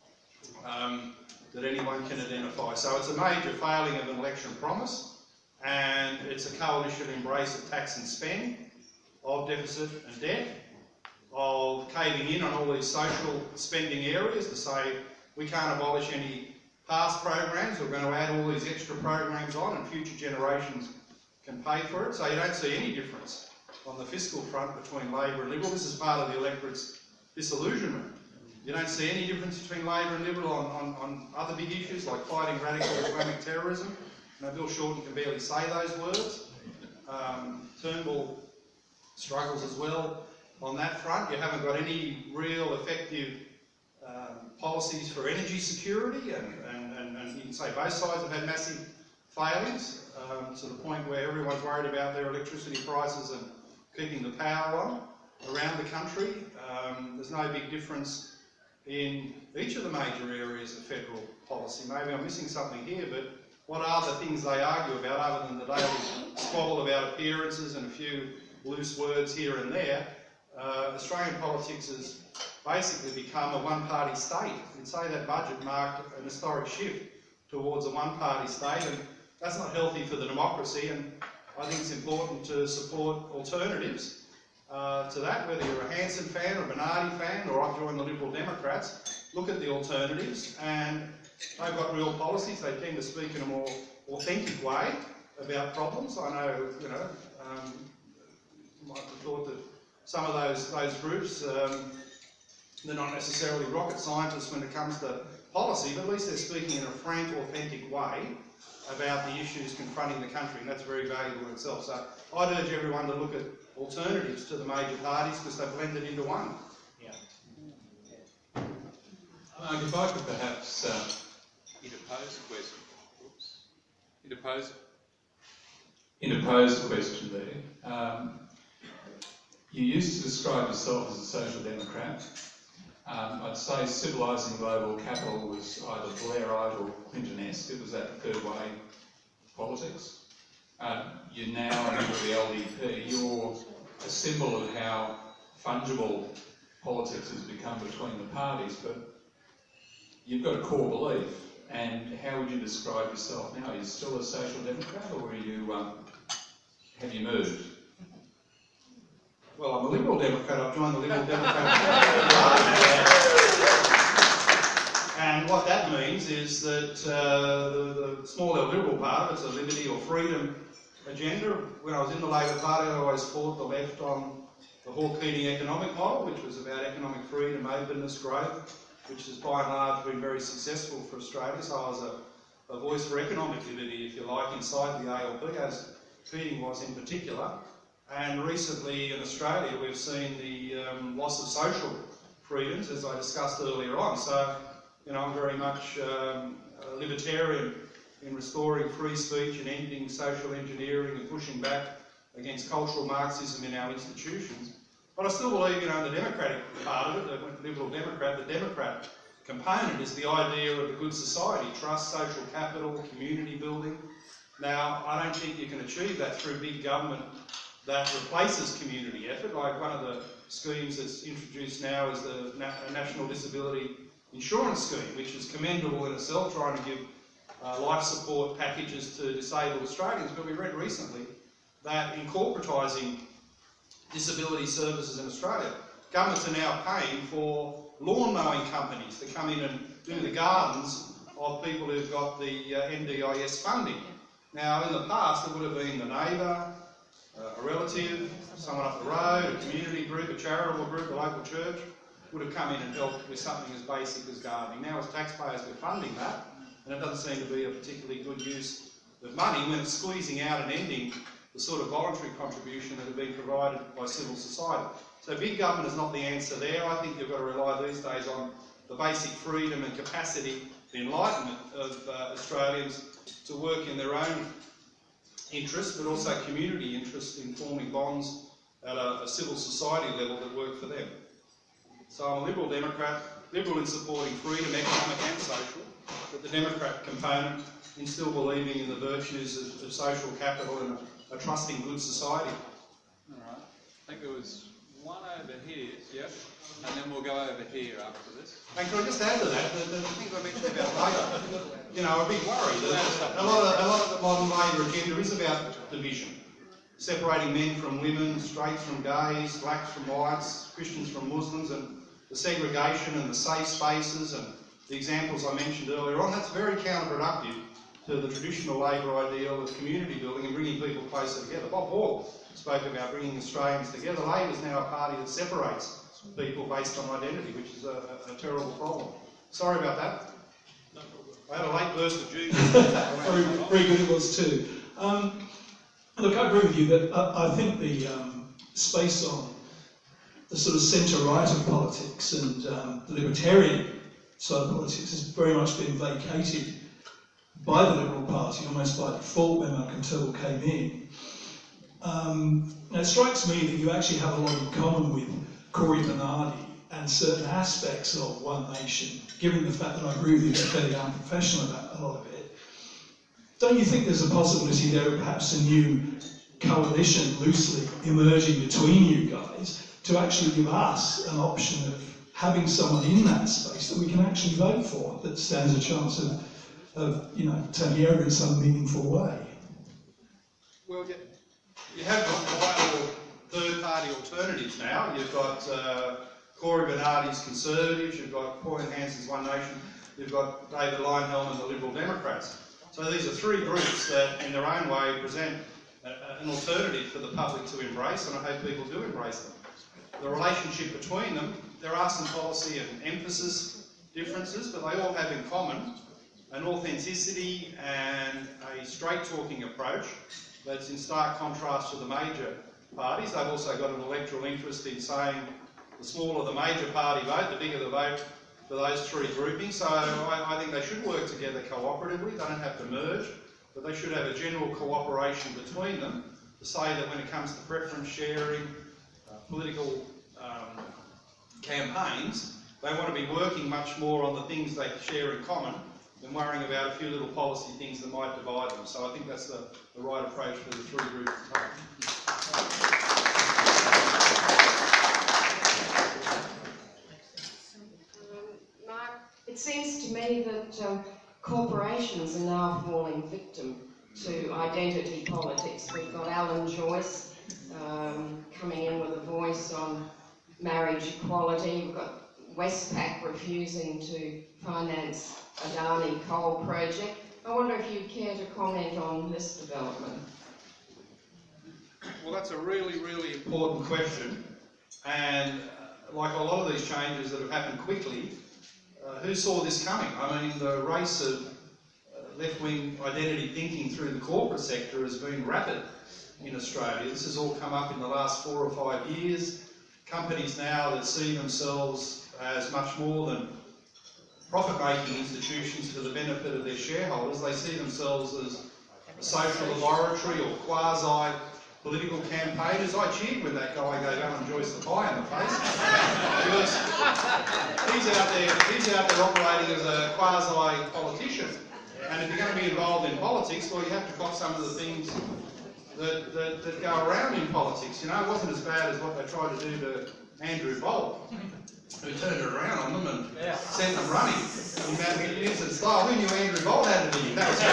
that anyone can identify. So it's a major failing of an election promise, and it's a coalition embrace of tax and spend, of deficit and debt, of caving in on all these social spending areas to say we can't abolish any past programs, we're going to add all these extra programs on and future generations can pay for it. So you don't see any difference on the fiscal front between Labor and Liberal. This is part of the electorate's disillusionment. You don't see any difference between Labor and Liberal on other big issues like fighting radical Islamic terrorism. Bill Shorten can barely say those words. Turnbull struggles as well on that front. You haven't got any real effective policies for energy security, and you can say both sides have had massive failings to the point where everyone's worried about their electricity prices and keeping the power on around the country. There's no big difference in each of the major areas of federal policy. Maybe I'm missing something here, but what are the things they argue about other than the daily squabble about appearances and a few loose words here and there? Australian politics has basically become a one-party state. You'd say that budget marked an historic shift towards a one-party state, and that's not healthy for the democracy, and I think it's important to support alternatives to that, whether you're a Hanson fan or a Bernardi fan, or I've joined the Liberal Democrats. Look at the alternatives, and they've got real policies. They tend to speak in a more authentic way about problems. I know, you might have thought that some of those groups, they're not necessarily rocket scientists when it comes to policy, but at least they're speaking in a frank, authentic way about the issues confronting the country, and that's very valuable in itself. So I'd urge everyone to look at alternatives to the major parties because they've blended into one. Yeah. If I could perhaps Interpose a question. Oops. interpose a question there. You used to describe yourself as a social democrat. I'd say civilising global capital was either Blairite or Clinton-esque. It was that third way politics. You're now a member of the LDP. You're a symbol of how fungible politics has become between the parties, but you've got a core belief. And how would you describe yourself now? Are you still a social democrat, or are you, have you moved? Well, I'm a Liberal Democrat. I've joined the Liberal Democrat Party. And what that means is that the small L Liberal part of it's a liberty or freedom agenda. When I was in the Labor Party, I always fought the left on the Hawke-Keating economic model, which was about economic freedom, openness, growth, which has by and large been very successful for Australia. So I was a voice for economic liberty, if you like, inside the ALP, as Keating was in particular. And recently in Australia, we've seen the loss of social freedoms, as I discussed earlier on. So, you know, I'm very much a libertarian in restoring free speech and ending social engineering and pushing back against cultural Marxism in our institutions. But I still believe, you know, in the democratic part of it, the Liberal Democrat, the Democrat component is the idea of a good society, trust, social capital, community building. Now, I don't think you can achieve that through big government that replaces community effort. Like one of the schemes that's introduced now is the National Disability Insurance Scheme, which is commendable in itself, trying to give life support packages to disabled Australians. But we read recently that in corporatising disability services in Australia, governments are now paying for lawn mowing companies to come in and do the gardens of people who've got the NDIS funding. Now, in the past, it would have been the neighbour, a relative, someone up the road, a community group, a charitable group, a local church, would have come in and helped with something as basic as gardening. Now, as taxpayers, we're funding that, and it doesn't seem to be a particularly good use of money when it's squeezing out and ending the sort of voluntary contribution that have been provided by civil society. So big government is not the answer there. I think you've got to rely these days on the basic freedom and capacity, the enlightenment of Australians to work in their own interests, but also community interests in forming bonds at a civil society level that work for them. So I'm a Liberal Democrat, liberal in supporting freedom, economic and social, but the Democrat component in still believing in the virtues of social capital and a trusting good society. All right. I think there was one over here, yep, and then we'll go over here after this. And can I just add to that, the thing I mentioned about Labor, you know, a big worry that a lot of the modern Labor agenda is about division, separating men from women, straights from gays, blacks from whites, Christians from Muslims, and the segregation and the safe spaces and the examples I mentioned earlier on. That's very counterproductive to the traditional Labor ideal of community building and bringing people closer together. Bob Hawke spoke about bringing Australians together. Labor is now a party that separates people based on identity, which is a terrible problem. Sorry about that. No problem. I had a late burst of genius. Very good it was too. Look, I agree with you that I think the space on the sort of centre-right of politics and the libertarian side of politics has very much been vacated by the Liberal Party, almost by default when Malcolm Turnbull came in. Now it strikes me that you actually have a lot in common with Cory Bernardi and certain aspects of One Nation, given the fact that I agree with you, they're fairly unprofessional about a lot of it. Don't you think there's a possibility there of perhaps a new coalition loosely emerging between you guys to actually give us an option of having someone in that space that we can actually vote for, that stands a chance of you know, turning over in some meaningful way? Well, you have got viable third-party alternatives now. You've got Cory Bernardi's Conservatives, you've got Pauline Hanson's One Nation, you've got David Leyonhjelm and the Liberal Democrats. So these are three groups that, in their own way, present an alternative for the public to embrace, and I hope people do embrace them. The relationship between them, there are some policy and emphasis differences, but they all have in common an authenticity and a straight-talking approach that's in stark contrast to the major parties. They've also got an electoral interest in saying the smaller the major party vote, the bigger the vote for those three groupings. So I think they should work together cooperatively. They don't have to merge, but they should have a general cooperation between them to say that when it comes to preference sharing, political campaigns, They want to be working much more on the things they share in common than worrying about a few little policy things that might divide them. So I think that's the right approach for the three groups to take. Mark, it seems to me that corporations are now falling victim to identity politics. We've got Alan Joyce coming in with a voice on marriage equality. We've got Westpac refusing to finance Adani coal project. I wonder if you'd care to comment on this development. Well, that's a really, really important question. And like a lot of these changes that have happened quickly, who saw this coming? I mean, the race of left-wing identity thinking through the corporate sector has been rapid in Australia. This has all come up in the last 4 or 5 years. Companies now that see themselves as much more than profit-making institutions for the benefit of their shareholders, they see themselves as a social laboratory or quasi-political campaigners. I cheered when that guy gave Alan Joyce the pie in the face, because he's out there operating as a quasi-politician. And if you're going to be involved in politics, well, you have to cop some of the things that go around in politics. You know, it wasn't as bad as what they tried to do to Andrew Bolt, who turned it around on them and sent them running in magnificent style. Who knew Andrew Bolt had to be? That was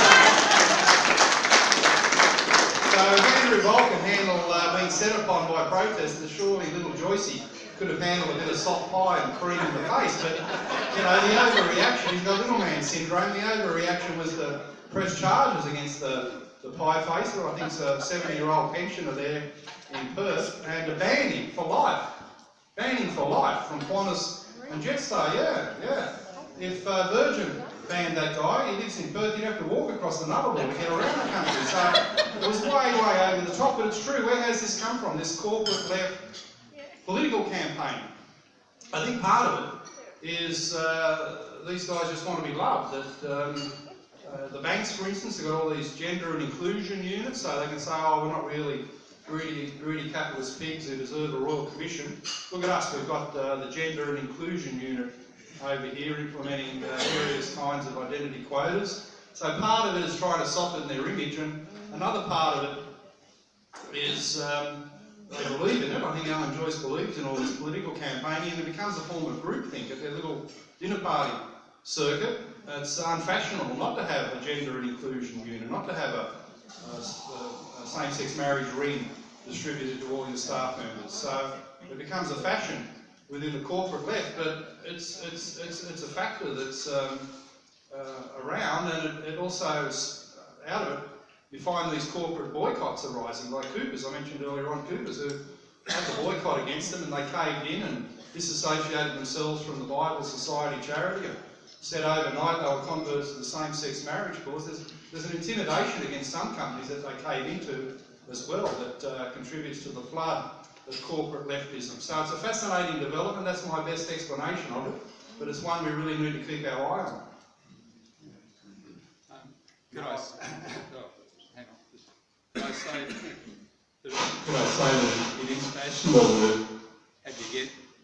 So if Andrew Bolt can handle being set upon by protesters, surely little Joycey could have handled a bit of soft pie and cream in the face. But, you know, the overreaction, he's got little man syndrome. The overreaction was to press charges against the pie facer. I think it's a 70-year-old pensioner there in Perth, and to ban him for life. Ban him for life from Qantas and Jetstar, yeah. If Virgin banned that guy, he lives in Perth, he'd have to walk across the Nullarbor to get around the country. So it was way, way over the top, but it's true. Where has this come from, this corporate left political campaign? I think part of it is these guys just want to be loved. That the banks, for instance, have got all these gender and inclusion units, so they can say, oh, we're not really greedy capitalist pigs who deserve a royal commission. Look at us, we've got the gender and inclusion unit over here implementing various kinds of identity quotas. So part of it is trying to soften their image, and another part of it is they believe in it. I think Alan Joyce believes in all this political campaigning, and it becomes a form of groupthink at their little dinner party circuit. It's unfashionable not to have a gender and inclusion unit, not to have a same-sex marriage ring distributed to all your staff members. So it becomes a fashion within the corporate left, but it's a factor that's around, and it also, out of it, you find these corporate boycotts arising, like Coopers. I mentioned earlier on Coopers, who had the boycott against them, and they caved in and disassociated themselves from the Bible Society charity, and said overnight they were converts to the same-sex marriage cause. There's an intimidation against some companies that they cave into as well that contributes to the flood of corporate leftism. So it's a fascinating development. That's my best explanation of it, but it's one we really need to keep our eye on. Could I say that it is fashionable? Have you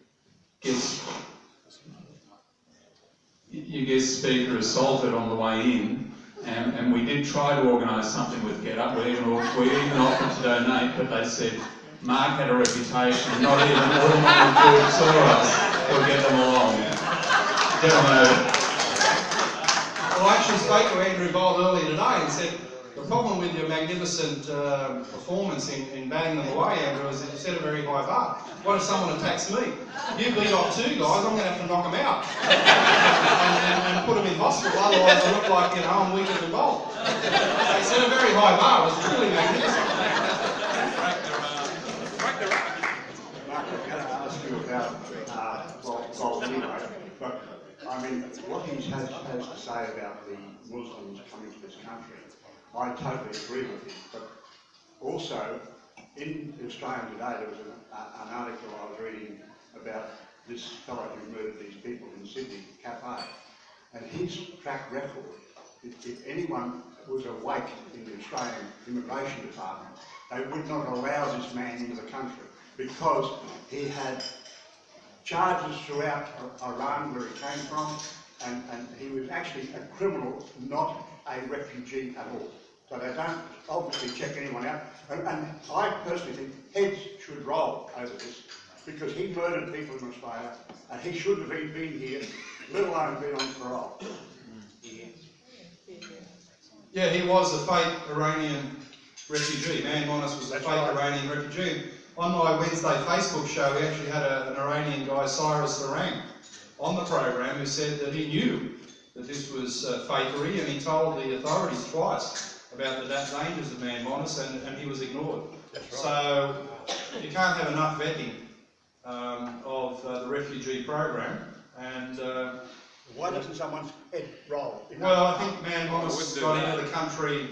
your guest speaker assaulted on the way in, and we did try to organise something with GetUp. We even offered to donate, but they said Mark had a reputation, and not even all the group saw us. We'll get them along. Get them over. Well, I actually spoke to Andrew Bolt earlier today and said, the problem with your magnificent performance in batting them away, Andrew, is that you set a very high bar. What if someone attacks me? You beat off 2 guys, I'm going to have to knock them out and put them in hospital, otherwise I look like, you know, I'm weaker than Bolt. They set a very high bar. It was truly magnificent. Mark, I'm going to ask you about Bolt anyway, but I mean, what he has to say about the Muslims coming to this country, I totally agree with him. But also, in Australia Today, there was an article I was reading about this fellow who murdered these people in Sydney Cafe, and his track record. If anyone was awake in the Australian Immigration Department, they would not allow this man into the country because he had charges throughout Iran where he came from, and he was actually a criminal, not a refugee at all. So they don't obviously check anyone out. And I personally think heads should roll over this, because he murdered people in Australia, and he shouldn't have even been here, let alone been on parole. Yeah, he was a fake Iranian refugee. Man Monis was a That's fake right. Iranian refugee. On my Wednesday Facebook show, we actually had an Iranian guy, Cyrus Sarang, on the program who said that he knew that this was fakery, and he told the authorities twice about the dangers of Man Monis, and he was ignored. That's right. So you can't have enough vetting of the refugee program, and Why doesn't someone's head roll? well, I think Man wouldn't Monis do got that. into the country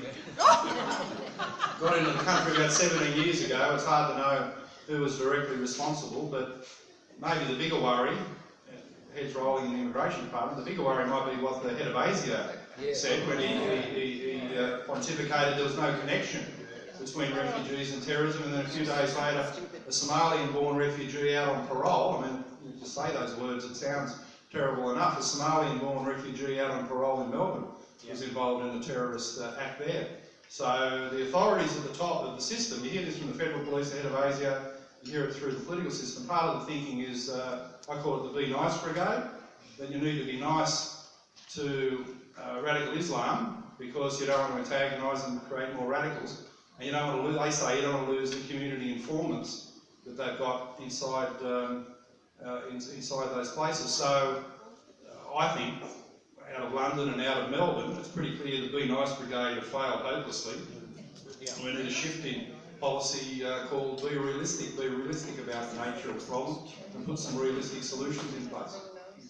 about 17 years ago. It's hard to know who was directly responsible, but maybe the bigger worry, heads rolling in the immigration department, the bigger worry might be what the head of ASIO said when he pontificated there was no connection between refugees and terrorism, and then a few days later, a Somalian-born refugee out on parole, I mean, you just say those words, it sounds terrible enough, a Somalian-born refugee out on parole in Melbourne was involved in a terrorist act there. So the authorities at the top of the system, you hear this from the Federal Police, the head of ASIO, you hear it through the political system. Part of the thinking is, I call it the Be Nice Brigade, that you need to be nice to radical Islam because you don't want to antagonise and create more radicals. And you don't want to lose, they say you don't want to lose the community informants that they've got inside inside those places. So I think out of London and out of Melbourne, it's pretty clear the Be Nice Brigade have failed hopelessly. We need a shift in policy called Be Realistic about the nature of the problem and put some realistic solutions in place.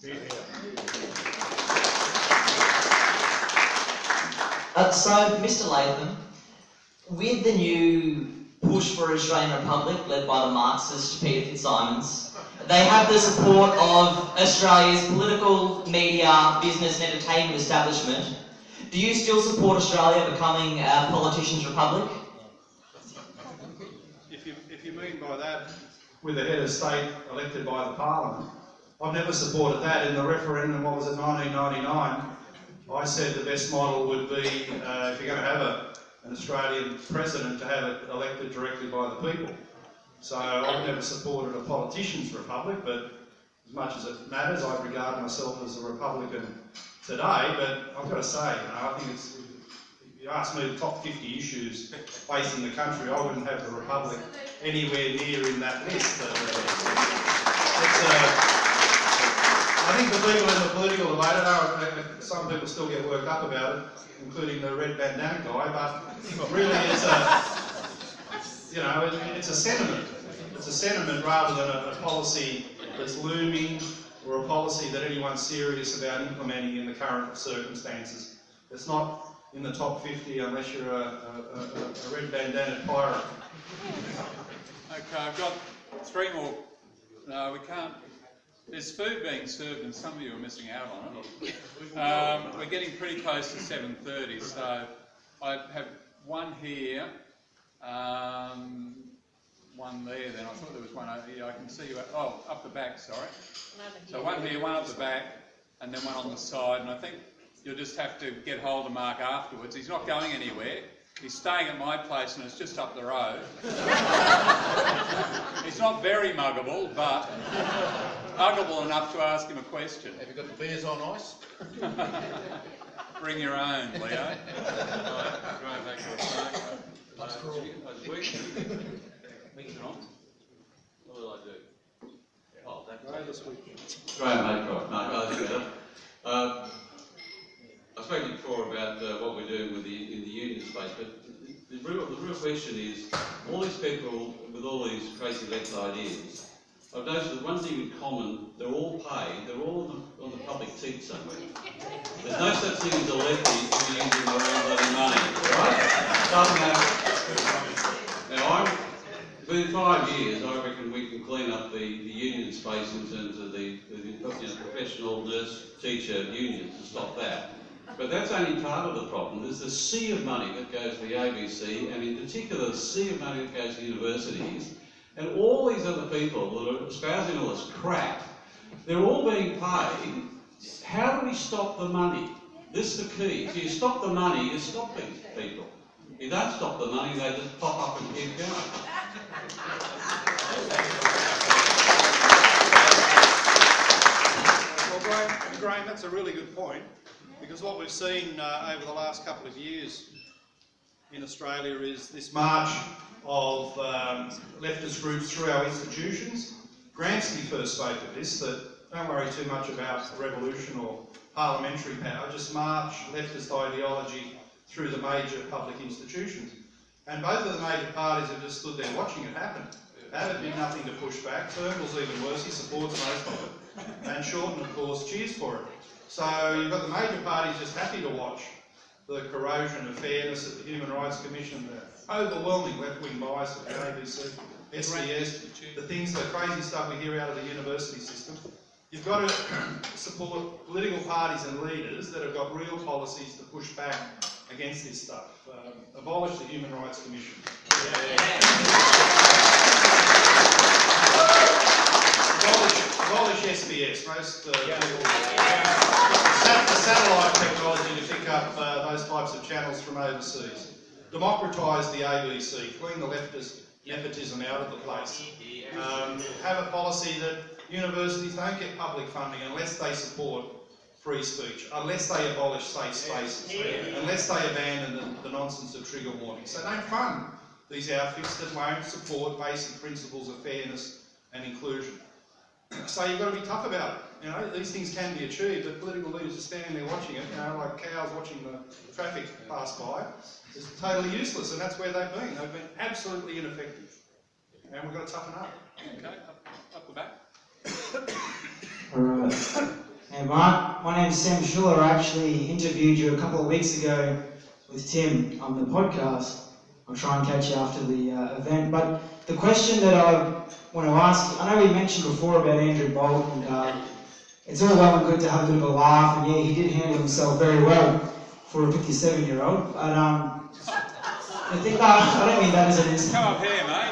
So, Mr. Latham, with the new push for Australian Republic led by the Marxist Peter Fitzsimons, they have the support of Australia's political, media, business and entertainment establishment. Do you still support Australia becoming a politician's republic? If you mean by that with a head of state elected by the parliament, I've never supported that. In the referendum, what was it, 1999, I said the best model would be, if you're going to have an Australian president, to have it elected directly by the people. So I've never supported a politician's republic, but as much as it matters, I regard myself as a Republican today. But I've got to say, I think it's, if you ask me the top 50 issues facing the country, I wouldn't have the Republic anywhere near in that list. I think the people in the political debate, some people still get worked up about it, including the red bandana guy, but really it's it's a sentiment. It's a sentiment rather than a policy that's looming or a policy that anyone's serious about implementing in the current circumstances. It's not in the top 50 unless you're a red bandana pirate. Okay, I've got three more. No, we can't. There's food being served and some of you are missing out on it. We're getting pretty close to 7:30, so I have one here, one there then. I thought there was one over here. I can see you, up the back, sorry. So one here, one up the back, and then one on the side, and I think you'll just have to get hold of Mark afterwards. He's not going anywhere. He's staying at my place and it's just up the road. He's not very muggable, but muggable enough to ask him a question. Have you got the beers on ice? Bring your own, Leo. Right, going back to a phone. Mix it on. What did I do? Oh, that's Graham Haycroft. No, that's better. I spoke to you before about what we're doing in the union space, but the real question is, all these people with all these crazy left ideas, I've noticed that one thing in common, they're all paid, they're all on the public seat somewhere. There's no such thing as a lefty who uses their own bloody money, right? Doesn't happen. Now, within 5 years, I reckon we can clean up the union space in terms of the professional nurse teacher unions and stop that. But that's only part of the problem. There's the sea of money that goes to the ABC, and in particular the sea of money that goes to universities, and all these other people that are espousing all this crap They're all being paid. How do we stop the money? This is the key. If you stop the money, you stop these people. If you don't stop the money, they just pop up and keep going. Well, Graham, that's a really good point, because what we've seen over the last couple of years in Australia is this march of leftist groups through our institutions. Gramsci first spoke of this, that don't worry too much about revolution or parliamentary power, just march leftist ideology through the major public institutions. And both of the major parties have just stood there watching it happen. Abbott did nothing to push back. Turnbull's even worse, he supports most of it. And Shorten, of course, cheers for it. So you've got the major parties just happy to watch the corrosion of fairness at the Human Rights Commission, the overwhelming left-wing bias of the ABC, SDS, the things, the crazy stuff we hear out of the university system. You've got to support political parties and leaders that have got real policies to push back against this stuff. Abolish the Human Rights Commission. Abolish SBS. Most the satellite technology to pick up those types of channels from overseas. Democratise the ABC. Clean the leftist nepotism out of the place. Have a policy that universities don't get public funding unless they support free speech, unless they abolish safe spaces, unless they abandon the nonsense of trigger warnings. So don't fund these outfits that won't support basic principles of fairness and inclusion. So you've got to be tough about it. You know, these things can be achieved, but political leaders are standing there watching it, you know, like cows watching the traffic pass by. It's totally useless, and that's where they've been. They've been absolutely ineffective. And we've got to toughen up. Okay, up the back. Alright. Hey Mark, my name's Sam Schuller. I actually interviewed you a couple of weeks ago with Tim on the podcast. I'll try and catch you after the event. But the question that I want to ask, I know we mentioned before about Andrew Bolt, and it's all well and good to have a bit of a laugh, and yeah, he did handle himself very well for a 57-year-old. But I think I don't mean that as an insult. Come up here, mate.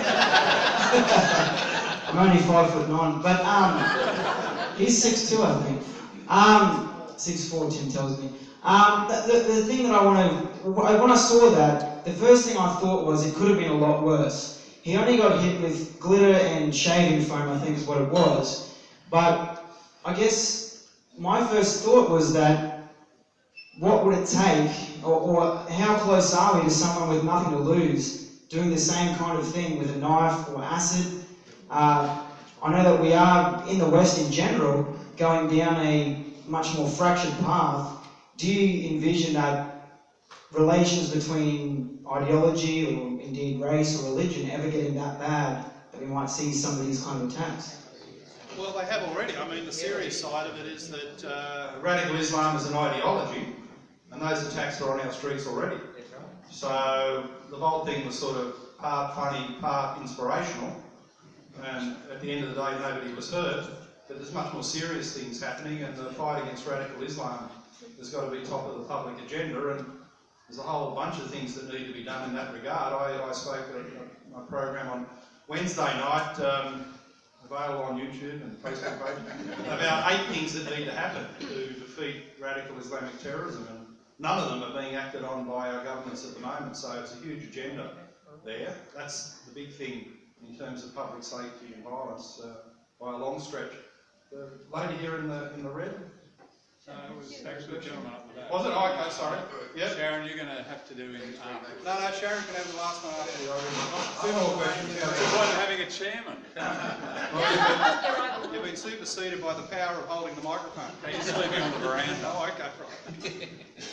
I'm only 5'9", but he's 6'2", I think. 6'4", Tim tells me. The thing that when I saw that, the first thing I thought was it could have been a lot worse. He only got hit with glitter and shaving foam, I think is what it was. But I guess my first thought was that what would it take, or how close are we to someone with nothing to lose doing the same kind of thing with a knife or acid? I know that we are, in the West in general, going down a much more fractured path. Do you envision that relations between ideology or indeed race or religion ever getting that bad that we might see some of these kind of attacks? Well, they have already. I mean, the serious side of it is that radical Islam is an ideology, and those attacks are on our streets already. So the whole thing was sort of part funny, part inspirational, and at the end of the day nobody was hurt, but there's much more serious things happening, and the fight against radical Islam has got to be top of the public agenda, and there's a whole bunch of things that need to be done in that regard. I spoke at my program on Wednesday night, available on YouTube and Facebook page, about 8 things that need to happen to defeat radical Islamic terrorism, and none of them are being acted on by our governments at the moment, so it's a huge agenda there. That's the big thing in terms of public safety and violence by a long stretch. The lady here in the red? No, it was actually the gentleman up the back. Was it? Oh, okay, sorry. Yep. Sharon, you're going to have to do in after. No, Sharon can have the last one after you. 2 more questions. It's like having a chairman. You've been superseded by the power of holding the microphone. He's sleeping on the veranda. Oh, okay, right.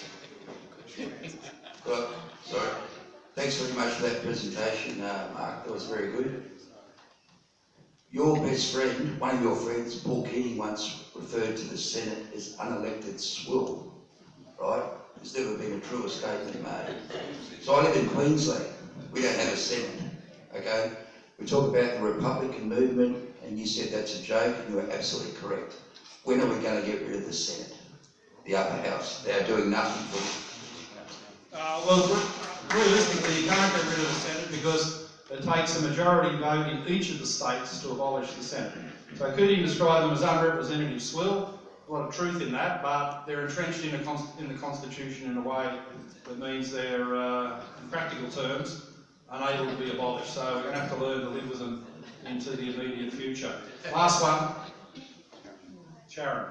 Well, sorry. Thanks very much for that presentation, Mark. That was very good. Your best friend, one of your friends, Paul Keating, once referred to the Senate as unelected swill, right? There's never been a truer statement made. So I live in Queensland. We don't have a Senate, okay? We talk about the Republican movement, and you said that's a joke, and you are absolutely correct. When are we going to get rid of the Senate, the upper house? They are doing nothing for it. Well, realistically, you can't get rid of the Senate because it takes a majority vote in each of the states to abolish the Senate. So Cootie described them as unrepresentative swill. A lot of truth in that, but they're entrenched in the Constitution in a way that means they're, in practical terms, unable to be abolished. So we're going to have to learn to live with them into the immediate future. Last one. Sharon.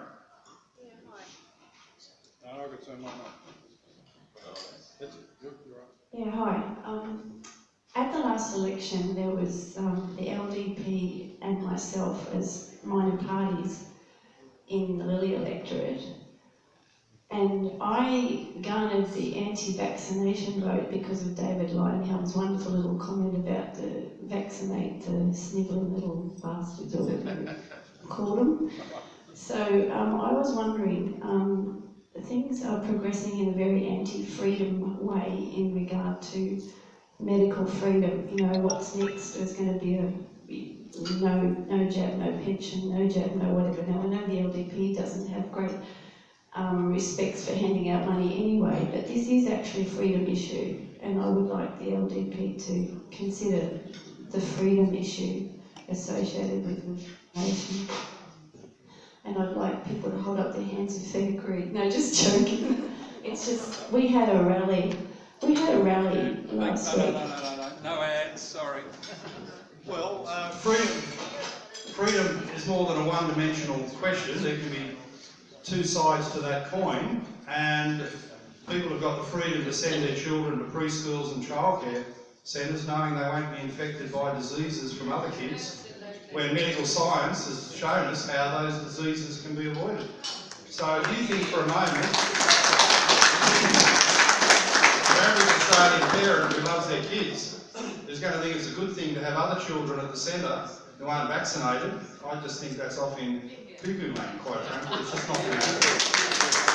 No, I've got someone Yeah, hi. At the last election, there was the LDP and myself as minor parties in the Lilly electorate. And I garnered the anti-vaccination vote because of David Linehelm's wonderful little comment about the vaccinate the snivelling little bastards, or whatever you called them. So I was wondering, things are progressing in a very anti-freedom way in regard to medical freedom. You know, what's next? There's going to be no jab, no pension, no jab, no whatever. Now, I know the LDP doesn't have great respects for handing out money anyway, but this is actually a freedom issue, and I would like the LDP to consider the freedom issue associated with vaccination. And I'd like people to hold up their hands if they agree. No, just joking. It's just, we had a rally last week. No ads, sorry. Well, freedom is more than a one-dimensional question. There can be two sides to that coin, and people have got the freedom to send their children to preschools and childcare centres knowing they won't be infected by diseases from other kids, when medical science has shown us how those diseases can be avoided. So if you think for a moment, the average Australian parent who loves their kids is going to think it's a good thing to have other children at the centre who aren't vaccinated, I just think that's off in cuckoo land, quite frankly. It's just not going to happen.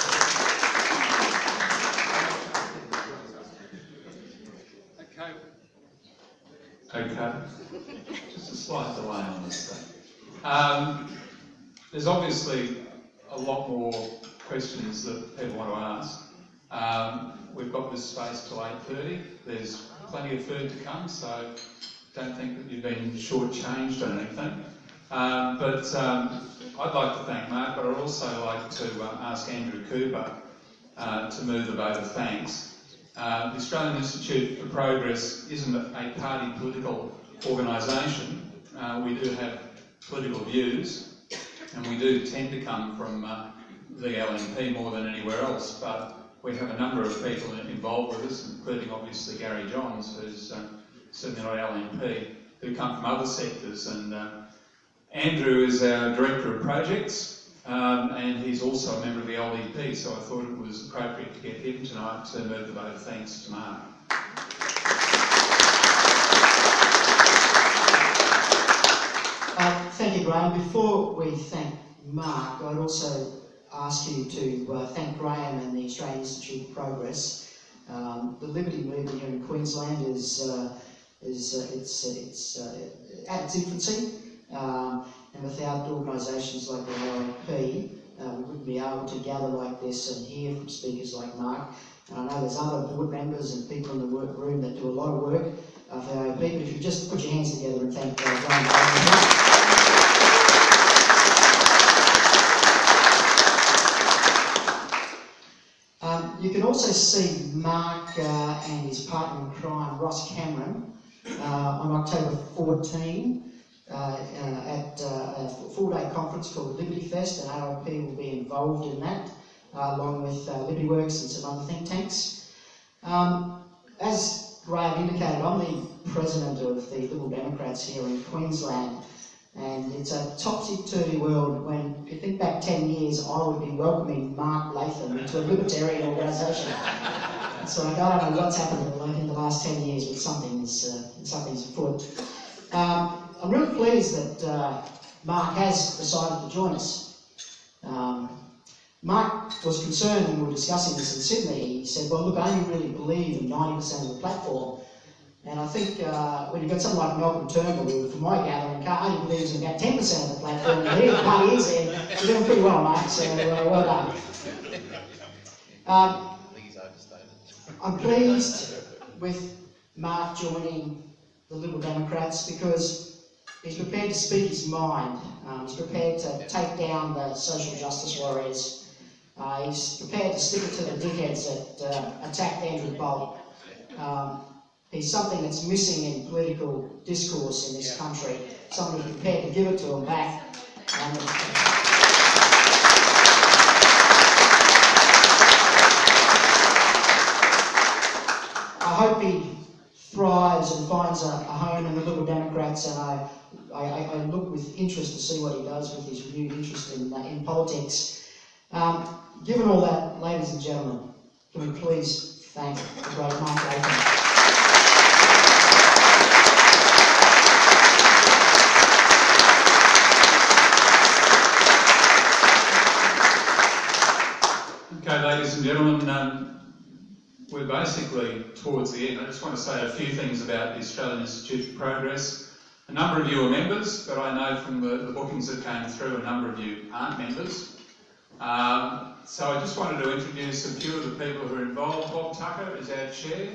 Okay. Just a slight delay on this thing. There's obviously a lot more questions that people want to ask. We've got this space till 8:30. There's plenty of food to come, so don't think that you've been shortchanged on anything. But I'd like to thank Mark, but I'd also like to ask Andrew Cooper to move the vote of thanks. The Australian Institute for Progress isn't a party political organisation. We do have political views, and we do tend to come from the LNP more than anywhere else, but we have a number of people involved with us, including obviously Gary Johns, who's certainly not LNP, who come from other sectors. And Andrew is our Director of Projects, and he's also a member of the LDP, so I thought it was appropriate to get him tonight to move the vote of thanks to Mark. Thank you, Graham. Before we thank Mark, I'd also ask you to thank Graham and the Australian Institute of Progress. The Liberty movement here in Queensland is at its infancy, and without organisations like the LNP, we wouldn't be able to gather like this and hear from speakers like Mark. And I know there's other board members and people in the workroom that do a lot of work for LNP, but if you just put your hands together and thank Graham. You can also see Mark and his partner in crime, Ross Cameron, on October 14 at a full-day conference called Liberty Fest, and RLP will be involved in that, along with Liberty Works and some other think tanks. As Graham indicated, I'm the president of the Liberal Democrats here in Queensland, and it's a topsy-turvy world. When you think back 10 years, I would be welcoming Mark Latham into a libertarian organisation. So I don't know what's happened in the last 10 years, but something's afoot. I'm really pleased that Mark has decided to join us. Mark was concerned when we were discussing this in Sydney. He said, well, look, I only really believe in 90% of the platform. And I think when you've got someone like Malcolm Turnbull, who, from my gathering, only believes in about 10% of the platform, and here the party is there, you're doing pretty well, Mark, so well done. I'm pleased with Mark joining the Liberal Democrats because He's prepared to speak his mind. He's prepared to take down the social justice warriors. He's prepared to stick it to the dickheads that attacked Andrew Bolt. He's something that's missing in political discourse in this country. Someone who's prepared to give it to him back. I hope he thrives and finds a home in the Liberal Democrats, and I look with interest to see what he does with his renewed interest in politics. Given all that, ladies and gentlemen, can we please thank the great Mark Latham. Okay, ladies and gentlemen, we're basically towards the end. I just want to say a few things about the Australian Institute for Progress. A number of you are members, but I know from the bookings that came through, a number of you aren't members. So I just wanted to introduce a few of the people who are involved. Bob Tucker is our chair.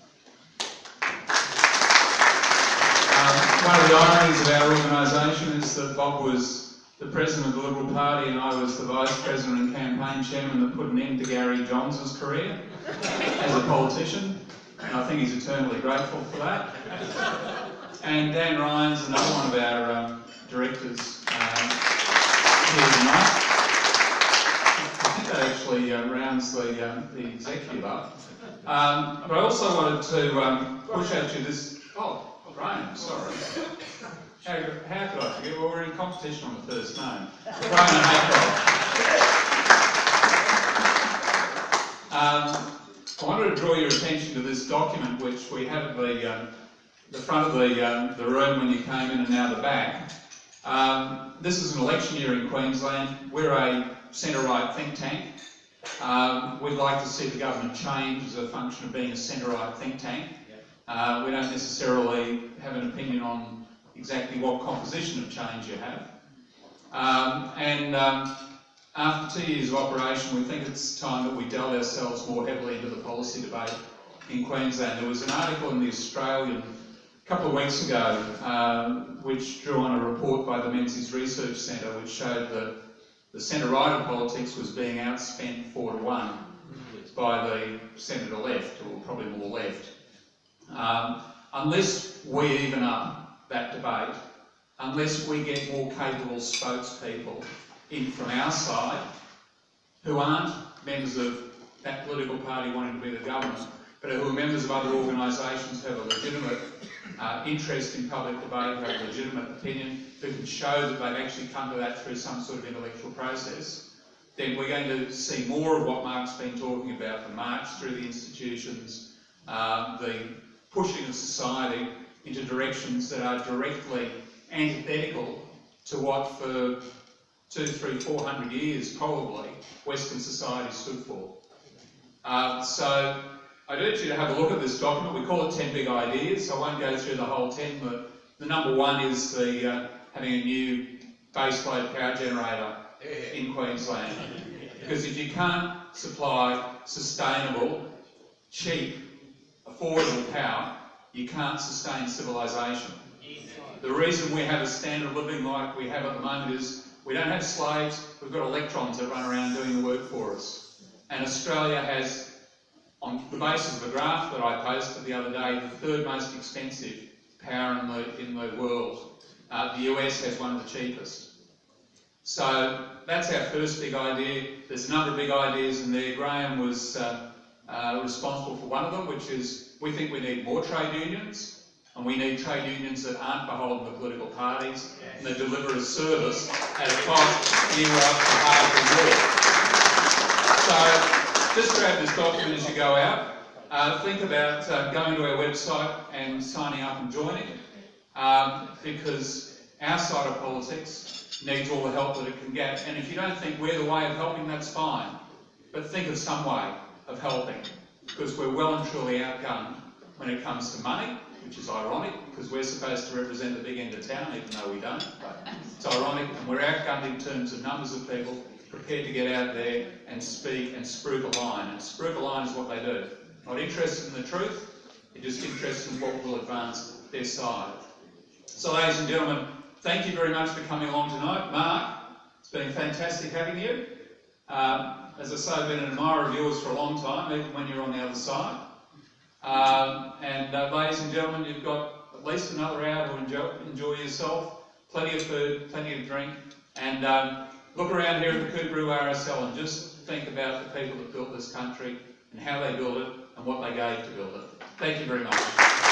One of the ironies of our organisation is that Bob was the president of the Liberal Party and I was the vice president and campaign chairman that put an end to Gary Johns' career as a politician, and I think he's eternally grateful for that. And Dan Ryan's another one of our directors here tonight. I think that actually rounds the executive up. But I also wanted to push out you this... Oh, Graham, sorry. How could I forget? Well, we're in competition on the first name. Graham Haycroft. I wanted to draw your attention to this document which we have at the front of the room when you came in and now the back. This is an election year in Queensland. We're a centre-right think tank. We'd like to see the government change as a function of being a centre-right think tank. We don't necessarily have an opinion on exactly what composition of change you have. After 2 years of operation, we think it's time that we delve ourselves more heavily into the policy debate in Queensland. There was an article in The Australian a couple of weeks ago which drew on a report by the Menzies Research Centre which showed that the centre-right of politics was being outspent 4-1 by the centre left, or probably more left. Unless we even up that debate, unless we get more capable spokespeople in from our side who aren't members of that political party wanting to be the government, but who are members of other organisations who have a legitimate interest in public debate, who have a legitimate opinion, who can show that they've actually come to that through some sort of intellectual process, then we're going to see more of what Mark's been talking about, the march through the institutions, the pushing of society into directions that are directly antithetical to what for 200, 300, 400 years probably Western society stood for. So I'd urge you to have a look at this document. We call it 10 Big Ideas. I won't go through the whole 10, but the number one is the having a new baseload power generator in Queensland. Because if you can't supply sustainable, cheap, affordable power, you can't sustain civilisation. The reason we have a standard of living like we have at the moment is we don't have slaves, we've got electrons that run around doing the work for us. And Australia has, on the basis of a graph that I posted the other day, the third most expensive power in the world. The US has one of the cheapest. So that's our first big idea. There's a number of big ideas in there. Graham was responsible for one of them, which is we think we need more trade unions, and we need trade unions that aren't beholden to political parties and that deliver a service at a cost anywhere up to half the war. So just grab this document as you go out. Think about going to our website and signing up and joining, because our side of politics needs all the help that it can get. And if you don't think we're the way of helping, that's fine. But think of some way of helping, because we're well and truly outgunned when it comes to money, which is ironic, because we're supposed to represent the big end of town, even though we don't. But it's ironic, and we're outgunned in terms of numbers of people prepared to get out there and speak and spruik a line. And spruik a line is what they do. Not interested in the truth, they're just interested in what will advance their side. So ladies and gentlemen, thank you very much for coming along tonight. Mark, it's been fantastic having you. As I say, I've been an admirer of yours for a long time, even when you're on the other side. Ladies and gentlemen, you've got at least another hour to enjoy yourself. Plenty of food, plenty of drink, and look around here at the Coorparoo RSL and just think about the people that built this country and how they built it and what they gave to build it. Thank you very much.